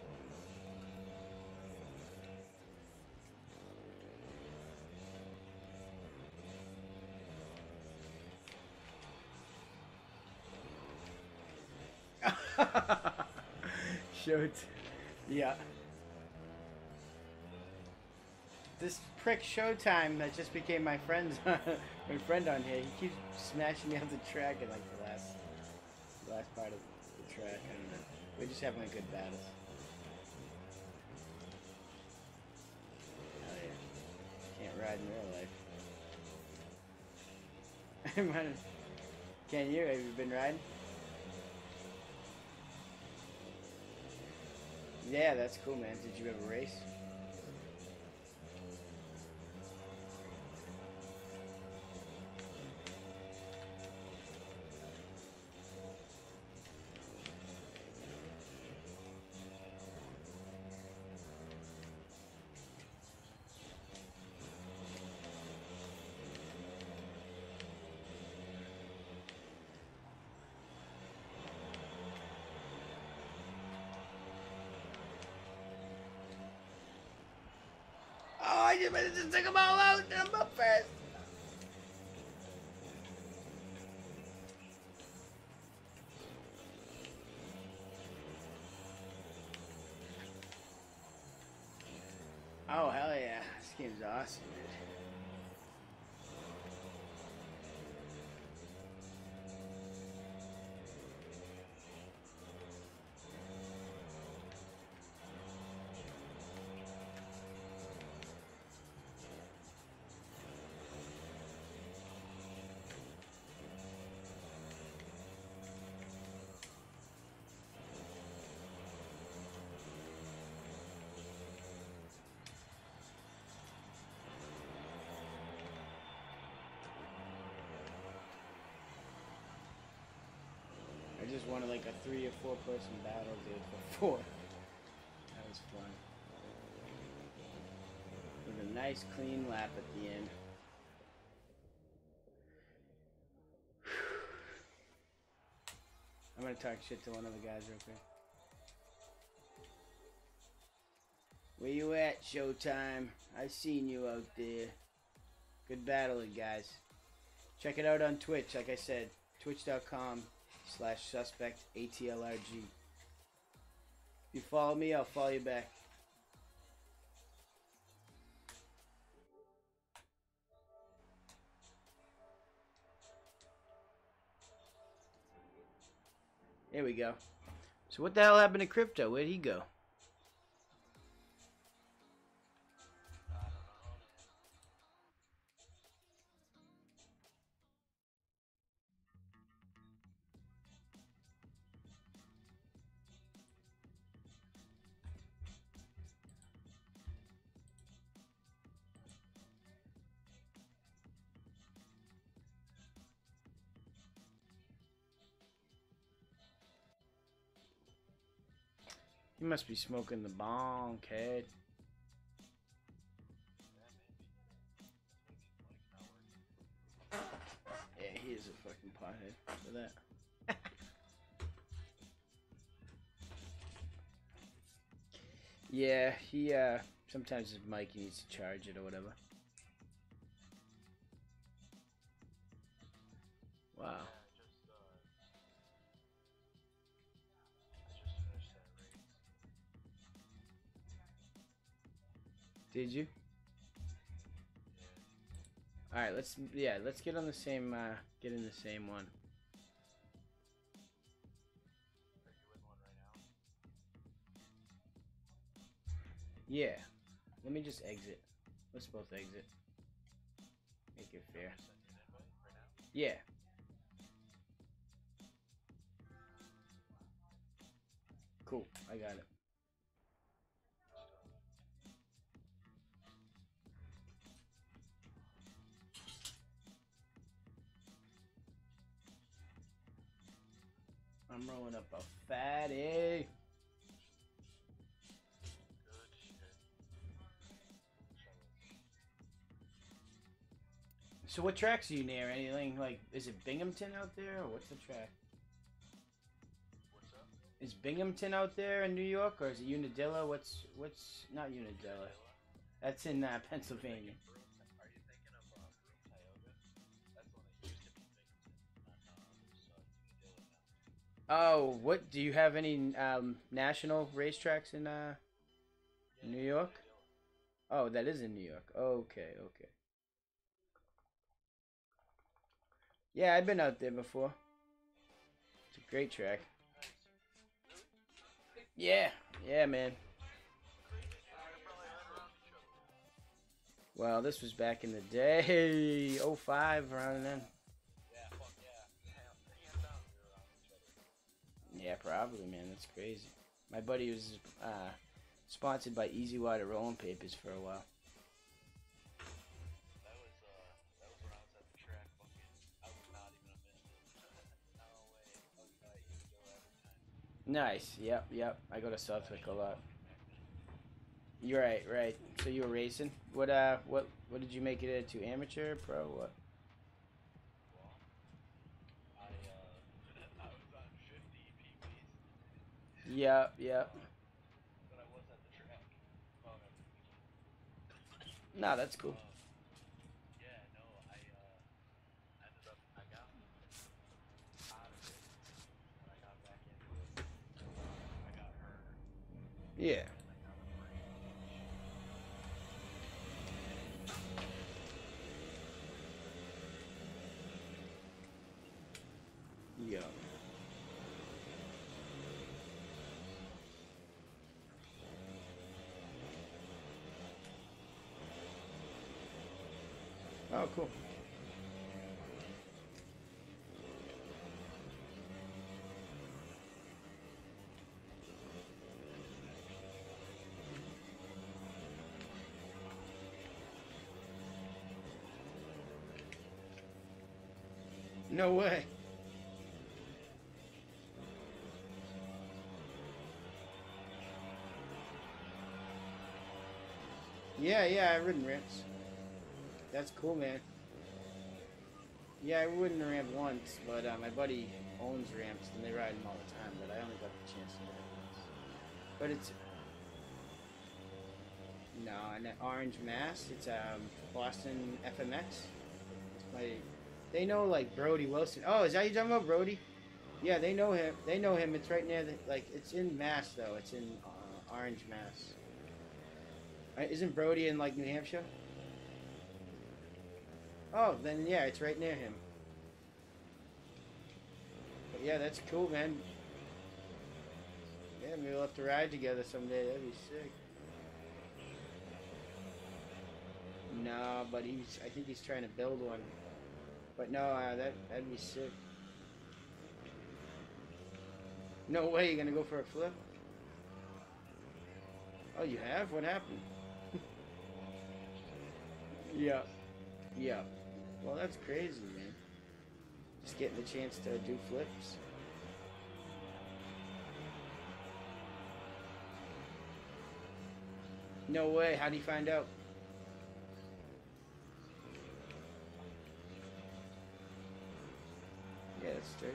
Shoot. Yeah. This prick Showtime that just became my friend's my friend on here, he keeps smashing me off the track in like the last the last part of the track. I don't know. We're just having a good battle. Hell yeah. Can't ride in real life. Can you? Have you been riding? Yeah, that's cool, man. Did you ever race? Oh, I just managed to take them all out. I'm up first. Oh, hell yeah. This game's awesome, dude. I just wanted like a three or four person battle, dude, for four. That was fun. With a nice clean lap at the end. gonna talk shit to one of the guys real quick. Where you at, Showtime? I seen you out there. Good battling, guys. Check it out on Twitch, like I said. Twitch.com slash suspect ATLRG. If you follow me, I'll follow you back. There we go. So what the hell happened to Crypto? Where'd he go? He must be smoking the bong, kid. Yeah, he is a fucking pothead for that. Yeah, he, uh, sometimes his mic he needs to charge it or whatever. Wow. Did you? All right, let's yeah, let's get on the same uh get in the same one. Are you in one right now? Yeah. Let me just exit. Let's both exit. Make it fair. Send you an invite right now? Yeah. Cool. I got it. I'm rolling up a fatty. Good shit. So what tracks are you near? Anything like, is it Binghamton out there, or what's the track? What's up? Is Binghamton out there in New York, or is it Unadilla? What's what's not Unadilla? That's in uh, Pennsylvania. Are you thinking of uh, Broome, Tioga? That's the one that used to be Binghamton. Not uh, so Unadilla now. Oh, what do you have any um, national racetracks in uh, Yeah, New York? Unadilla. Oh, that is in New York. Okay, okay. Yeah, I've been out there before. It's a great track. Nice. Really? Yeah, yeah, man. We probably heard around each other. Well, this was back in the day, oh five, around then. Yeah, fuck yeah. Hands down, we were around each other. Yeah, probably, man. That's crazy. My buddy was uh, sponsored by Easy Water Rolling Papers for a while. That was, uh, that was when I was at the track fucking, I was not even a minute. No way. Fuck that, you go every time. Nice. Yep, yep. I go to Southwick a lot. You're right, right. So you were racing. What uh, what what did you make it into? Amateur, pro, what? Well, I, uh, I was on fifty P Ps, Yep, yep. but I was at the track. Oh, no. No, that's cool. Um, yeah, no, I, uh, ended up, I got out of it, and I got back into it. I got hurt, Yeah. and I got a brain. Yeah. Oh, cool. No way. Yeah, yeah, I've ridden ramps. That's cool, man. Yeah, I ridden a ramp once, but uh, my buddy owns ramps and they ride them all the time, but I only got the chance to ride once. But it's no, an Orange Mass. It's um Boston F M X. It's my. They know like Brody Wilson. Oh, is that you talking about Brody? Yeah, they know him. They know him. It's right near the like. It's in Mass though. It's in uh, Orange Mass. Right, isn't Brody in like New Hampshire? Oh, then yeah, it's right near him. But yeah, that's cool, man. Yeah, maybe we'll have to ride together someday. That'd be sick. No, but he's. I think he's trying to build one. But no, uh, that that'd be sick. No way, you're gonna go for a flip? Oh, you have? What happened? Yeah. Yeah. Well, that's crazy, man. Just getting the chance to do flips. No way. How'd he find out? Yeah, that's straight.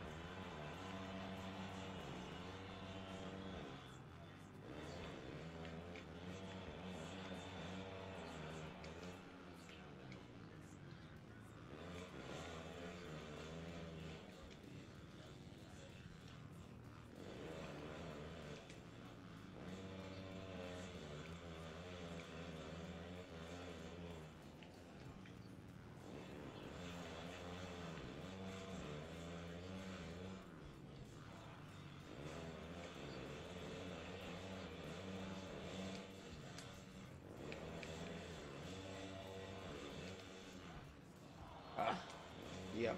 Ah, yep.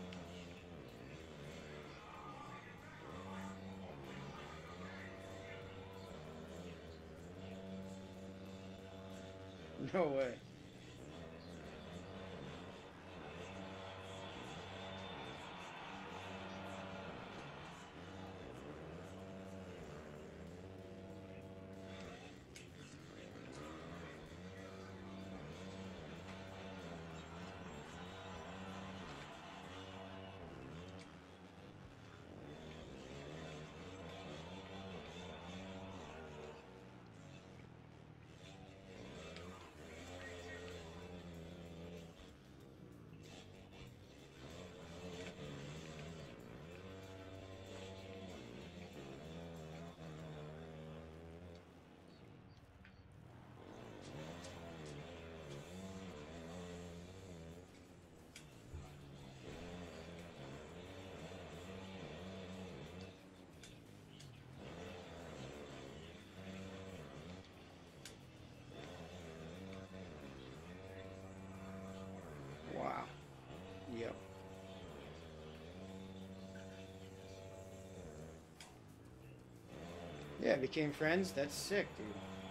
No way. Wow. Yep. Yeah, became friends. That's sick, dude.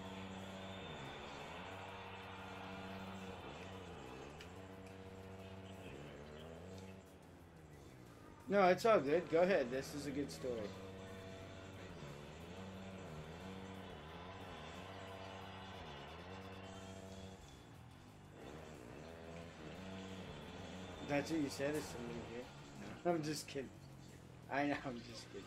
No, it's all good. Go ahead. This is a good story. That's what you said. Is somebody here? No, I'm just kidding. I know. I'm just kidding.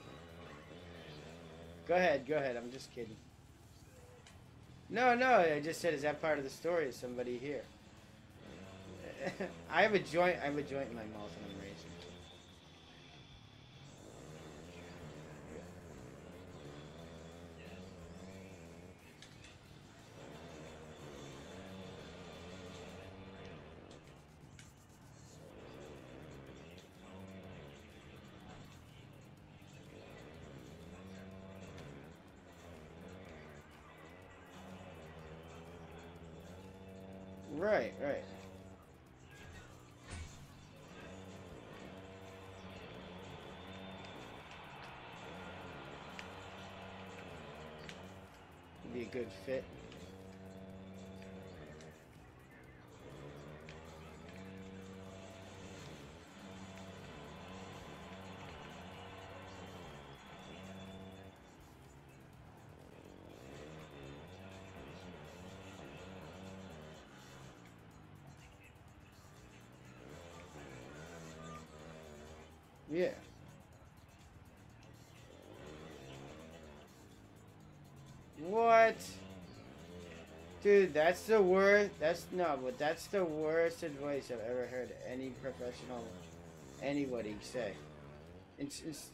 Go ahead. Go ahead. I'm just kidding. No, no. I just said, is that part of the story? Is somebody here? I have a joint. I have a joint in my mouth and I'm racing. Right, right. Be a good fit. Yeah. What? Dude, that's the worst. That's no, but that's the worst advice I've ever heard any professional, anybody say. It's, it's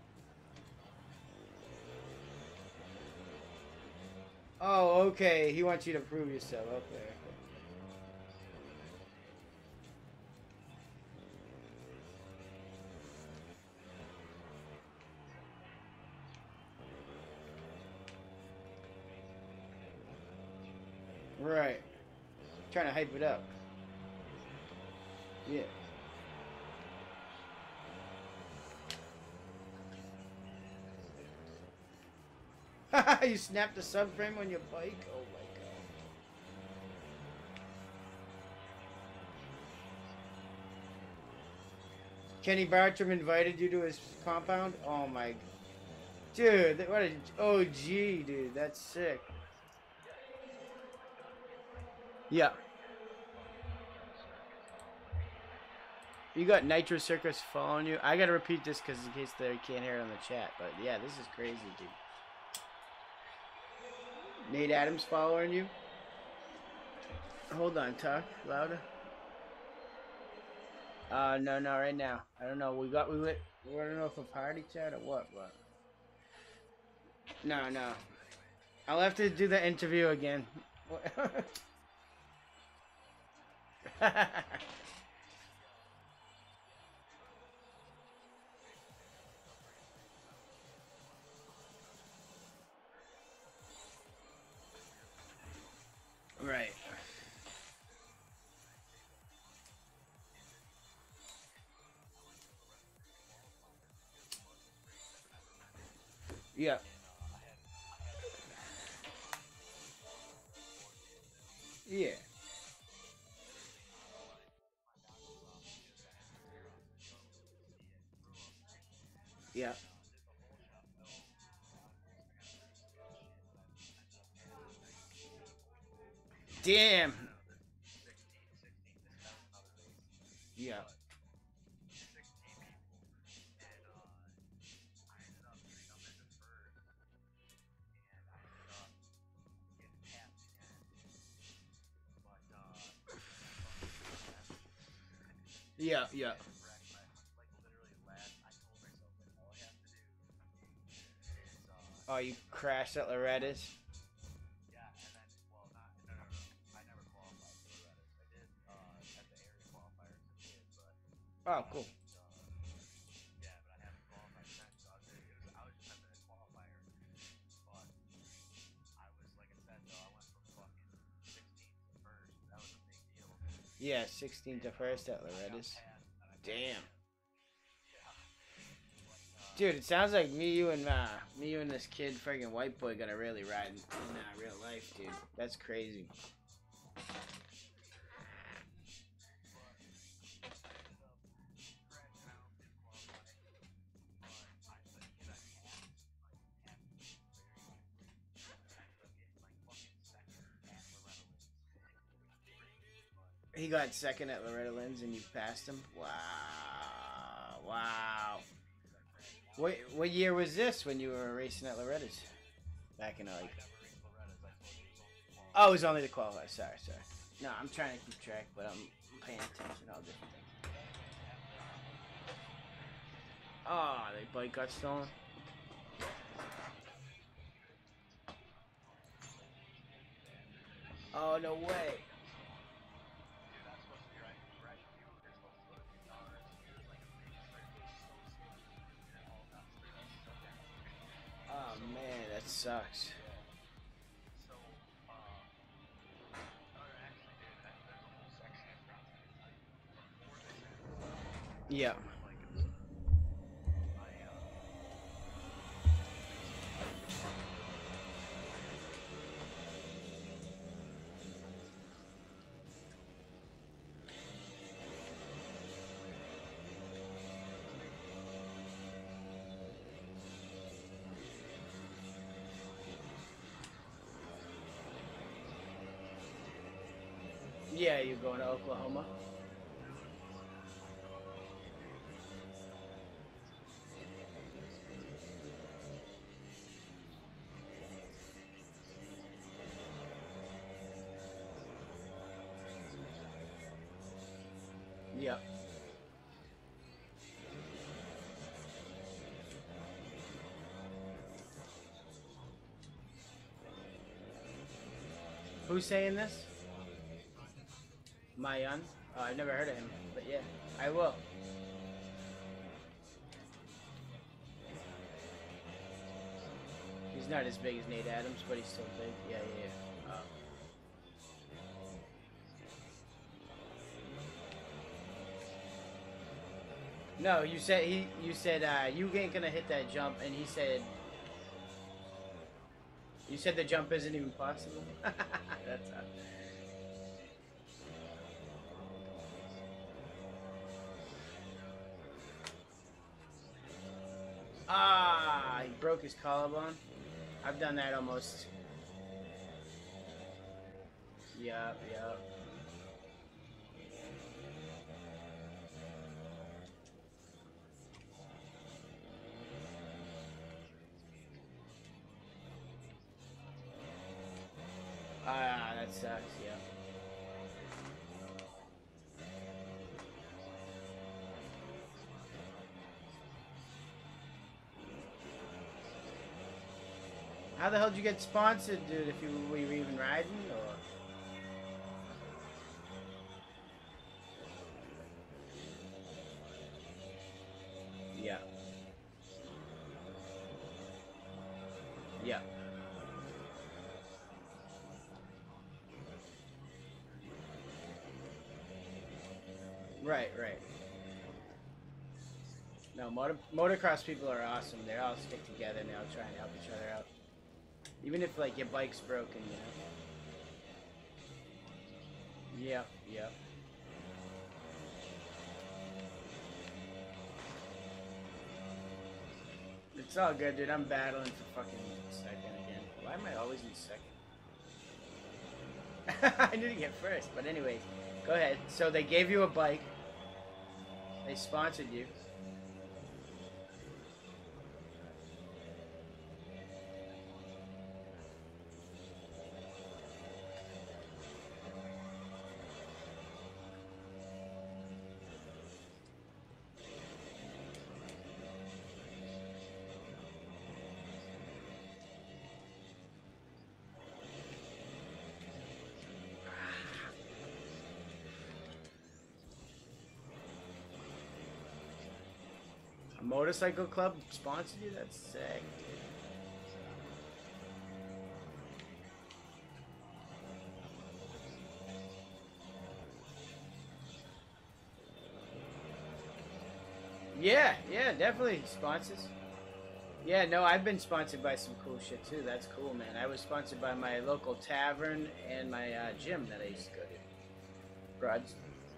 oh, okay. He wants you to prove yourself. Okay. Right. Trying to hype it up. Yeah. You snapped the subframe on your bike? Oh my god. Kenny Bartram invited you to his compound? Oh my. Dude, what a O G, dude. That's sick. Yeah. You got Nitro Circus following you? I gotta repeat this because in case they can't hear it on the chat. But yeah, this is crazy, dude. Nate Adams following you? Hold on, talk louder. Uh, no, no, right now. I don't know. We got, we went, we don't know if a party chat or what, but. No, no. I'll have to do the interview again. Right. Yeah. Yeah. Yeah. Damn. Yeah. Yeah, yeah. Oh, you crashed at Loretta's? Oh, cool. Yeah, sixteenth to first at Loretta's. Damn. Dude, it sounds like me, you, and uh, me, you, and this kid, friggin' white boy, gonna really ride in uh, real life, dude. That's crazy. He got second at Loretta Lynn's and you passed him? Wow. Wow. What what year was this when you were racing at Loretta's? Back in like... Oh, it was only the qualifier. Sorry, sorry. No, I'm trying to keep track, but I'm paying attention to all different things. Oh, the bike got stolen? Oh, no way. Oh man, that sucks. Yeah. Yeah, you're going to Oklahoma? Who's saying this? Mayan? Oh, I've never heard of him, but yeah, I will. He's not as big as Nate Adams, but he's still big. Yeah, yeah, yeah. Oh. No, you said he. You said uh, you ain't gonna hit that jump, and he said. You said the jump isn't even possible. That's. Uh, Ah, he broke his collarbone. I've done that almost. Yup, yup. Ah, that sucks, yeah. How the hell did you get sponsored, dude, if you were you even riding, or? Yeah. Yeah. Right, right. No, motor motocross people are awesome. They all stick together and they all try and help each other out. Even if, like, your bike's broken, you know? Yep, yep. It's all good, dude. I'm battling for fucking second again. Why am I always in second? I need to get first, but anyways, go ahead. So they gave you a bike. They sponsored you. A motorcycle club sponsored you? That's sick. Yeah, yeah, definitely sponsors. Yeah, no, I've been sponsored by some cool shit too. That's cool, man. I was sponsored by my local tavern and my uh, gym that I used to go to. Broads.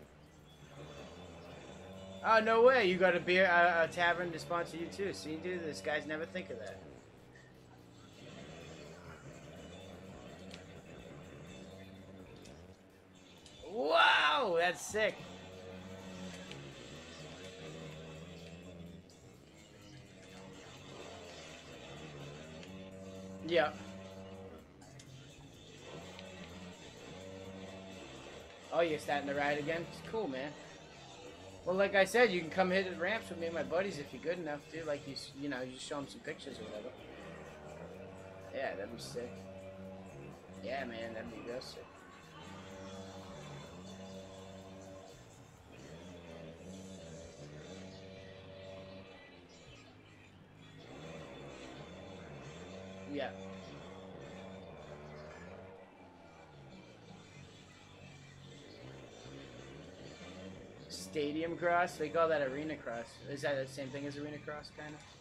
Oh, no way. You got a beer, uh, a tavern to sponsor you too. See, dude, this guys never think of that. Wow, that's sick. Yeah. Oh, you're starting to ride again? It's cool, man. Well, like I said, you can come hit the ramps with me and my buddies if you're good enough, dude. Like, you, you know, you just show them some pictures or whatever. Yeah, that'd be sick. Yeah, man, that'd be real sick. Yeah. Stadium cross? They call that arena cross. Is that the same thing as arena cross, kind of?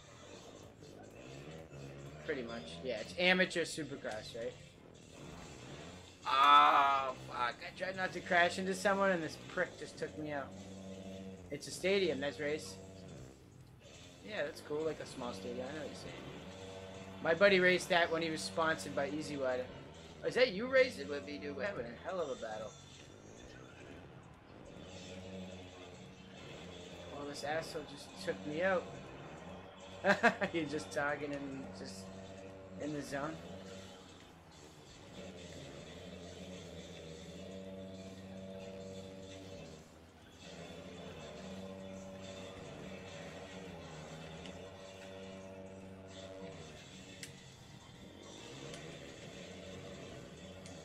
Pretty much. Yeah, it's amateur supercross, right? Oh, fuck. I tried not to crash into someone and this prick just took me out. It's a stadium, that's race. Yeah, that's cool, like a small stadium. I know what you're saying. My buddy raced that when he was sponsored by Easy Rider. Is that you racing with me, dude? We're having a hell of a battle. Well, this asshole just took me out. You're just talking and just in the zone.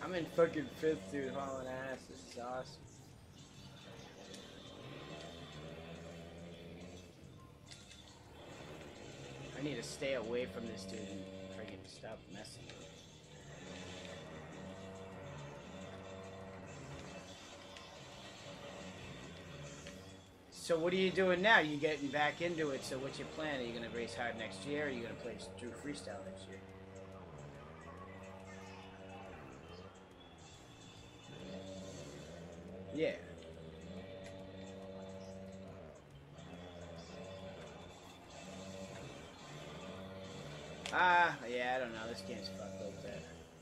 I'm in fucking fifth, dude, hauling ass. This is awesome. I need to stay away from this dude and friggin' stop messing with him. So what are you doing now? You getting back into it, so what's your plan? Are you going to race hard next year, or are you going to play Drew Freestyle next year? Yeah. Ah, yeah, I don't know. This game's fucked like that.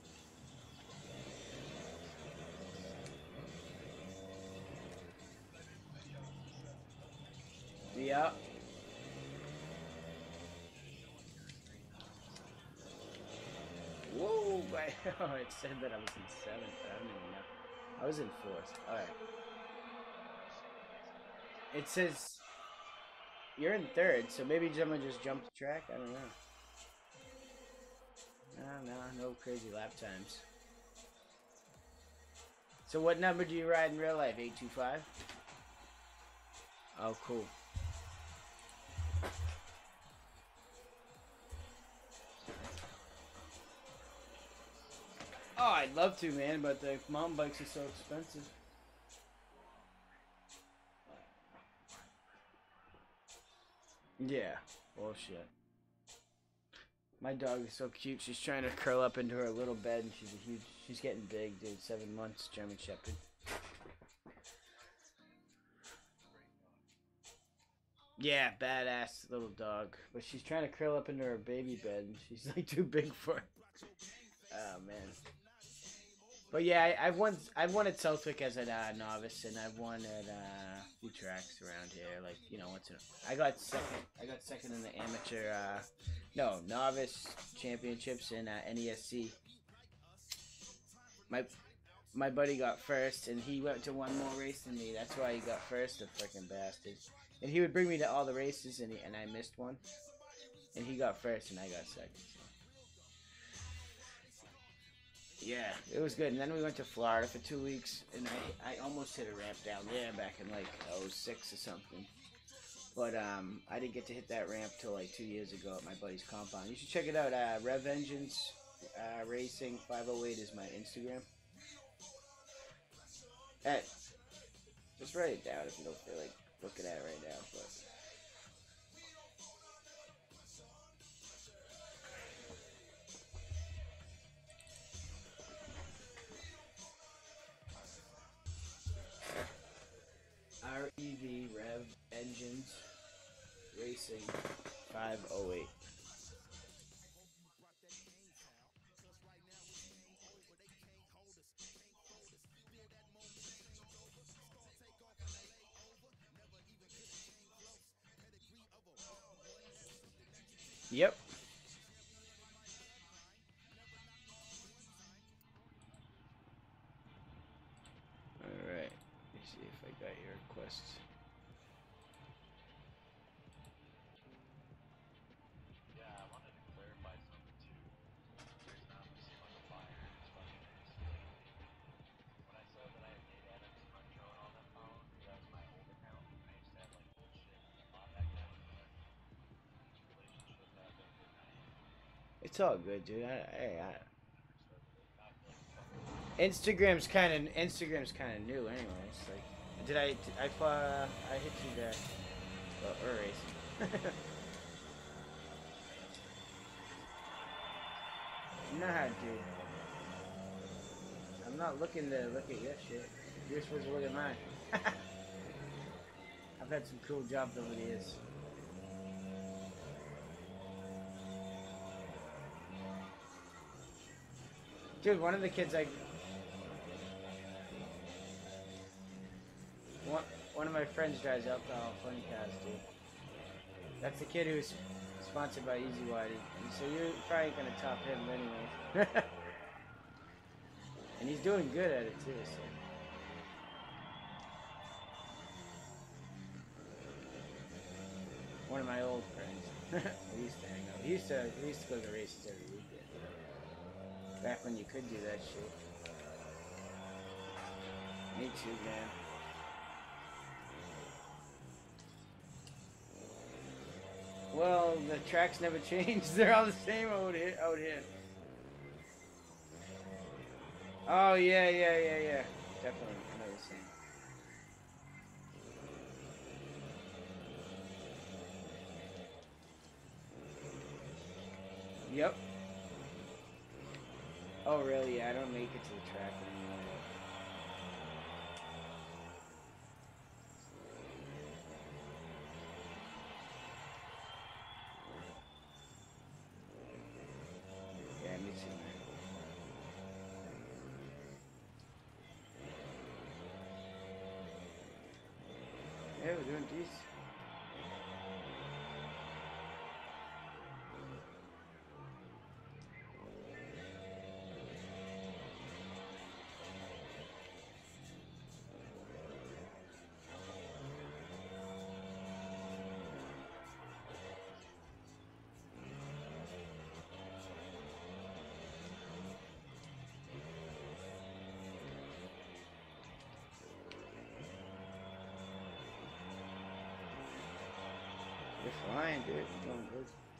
Yeah. Whoa, I, oh, it said that I was in seventh, but I don't even know. I was in fourth. Alright. It says you're in third, so maybe someone just jumped the track? I don't know. No, no, no crazy lap times. So what number do you ride in real life? eight two five? Oh, cool. Oh, I'd love to, man, but the mountain bikes are so expensive. Yeah, bullshit. My dog is so cute. She's trying to curl up into her little bed, and she's a huge. She's getting big, dude. Seven months, German Shepherd. Yeah, badass little dog. But she's trying to curl up into her baby bed, and she's like too big for it. Oh man. But yeah, I, I've won. I've won at Southwick as a uh, novice, and I've won at uh, a few tracks around here. Like you know, once in a, I got second. I got second in the amateur. Uh, no, novice championships in uh, N E S C. My my buddy got first, and he went to one more race than me. That's why he got first, the freaking bastard. And he would bring me to all the races, and he, and I missed one. And he got first, and I got second. Yeah, it was good. And then we went to Florida for two weeks, and I I almost hit a ramp down there back in like oh six or something. But um, I didn't get to hit that ramp till like two years ago at my buddy's compound. You should check it out. Uh, Rev Engines uh, Racing five oh eight is my Instagram. Hey, just write it down if you don't feel like looking at it right now. But R E V Rev Engines Racing five oh eight. Yep. Alright. Let me see if I got your request. Yeah, I wanted to clarify something too. There's not much on the fire. It's funny that you say that. When I said that I had Nate Adams Control on that phone, that was my old account. I used to have like bullshit a lot back then when the relationship happened, and I It's all good, dude. I, I, I started back like Instagram's kind of Instagram's kind of new, anyways. Like, did I did I uh, I hit you there? Well, erase. Nah, dude. I'm not looking to look at your shit. You're supposed to look at mine. I've had some cool jobs over the years. Dude, one of the kids I one one of my friends drives alcohol funny cars, dude. That's the kid who's sponsored by Easy Whitey, and so you're probably gonna top him anyway. And he's doing good at it too. So. One of my old friends. We used to hang out. He used to we used to go to races every weekend. Back when you could do that shit. Me too, man. Well, the tracks never change. They're all the same out here. Out here. Oh yeah, yeah, yeah, yeah. Definitely, I know the same. Yep. Oh really? Yeah, I don't make it to the track anymore. Yeah, me too, man. Yeah, we're doing decent. You're fine, dude. You're doing good.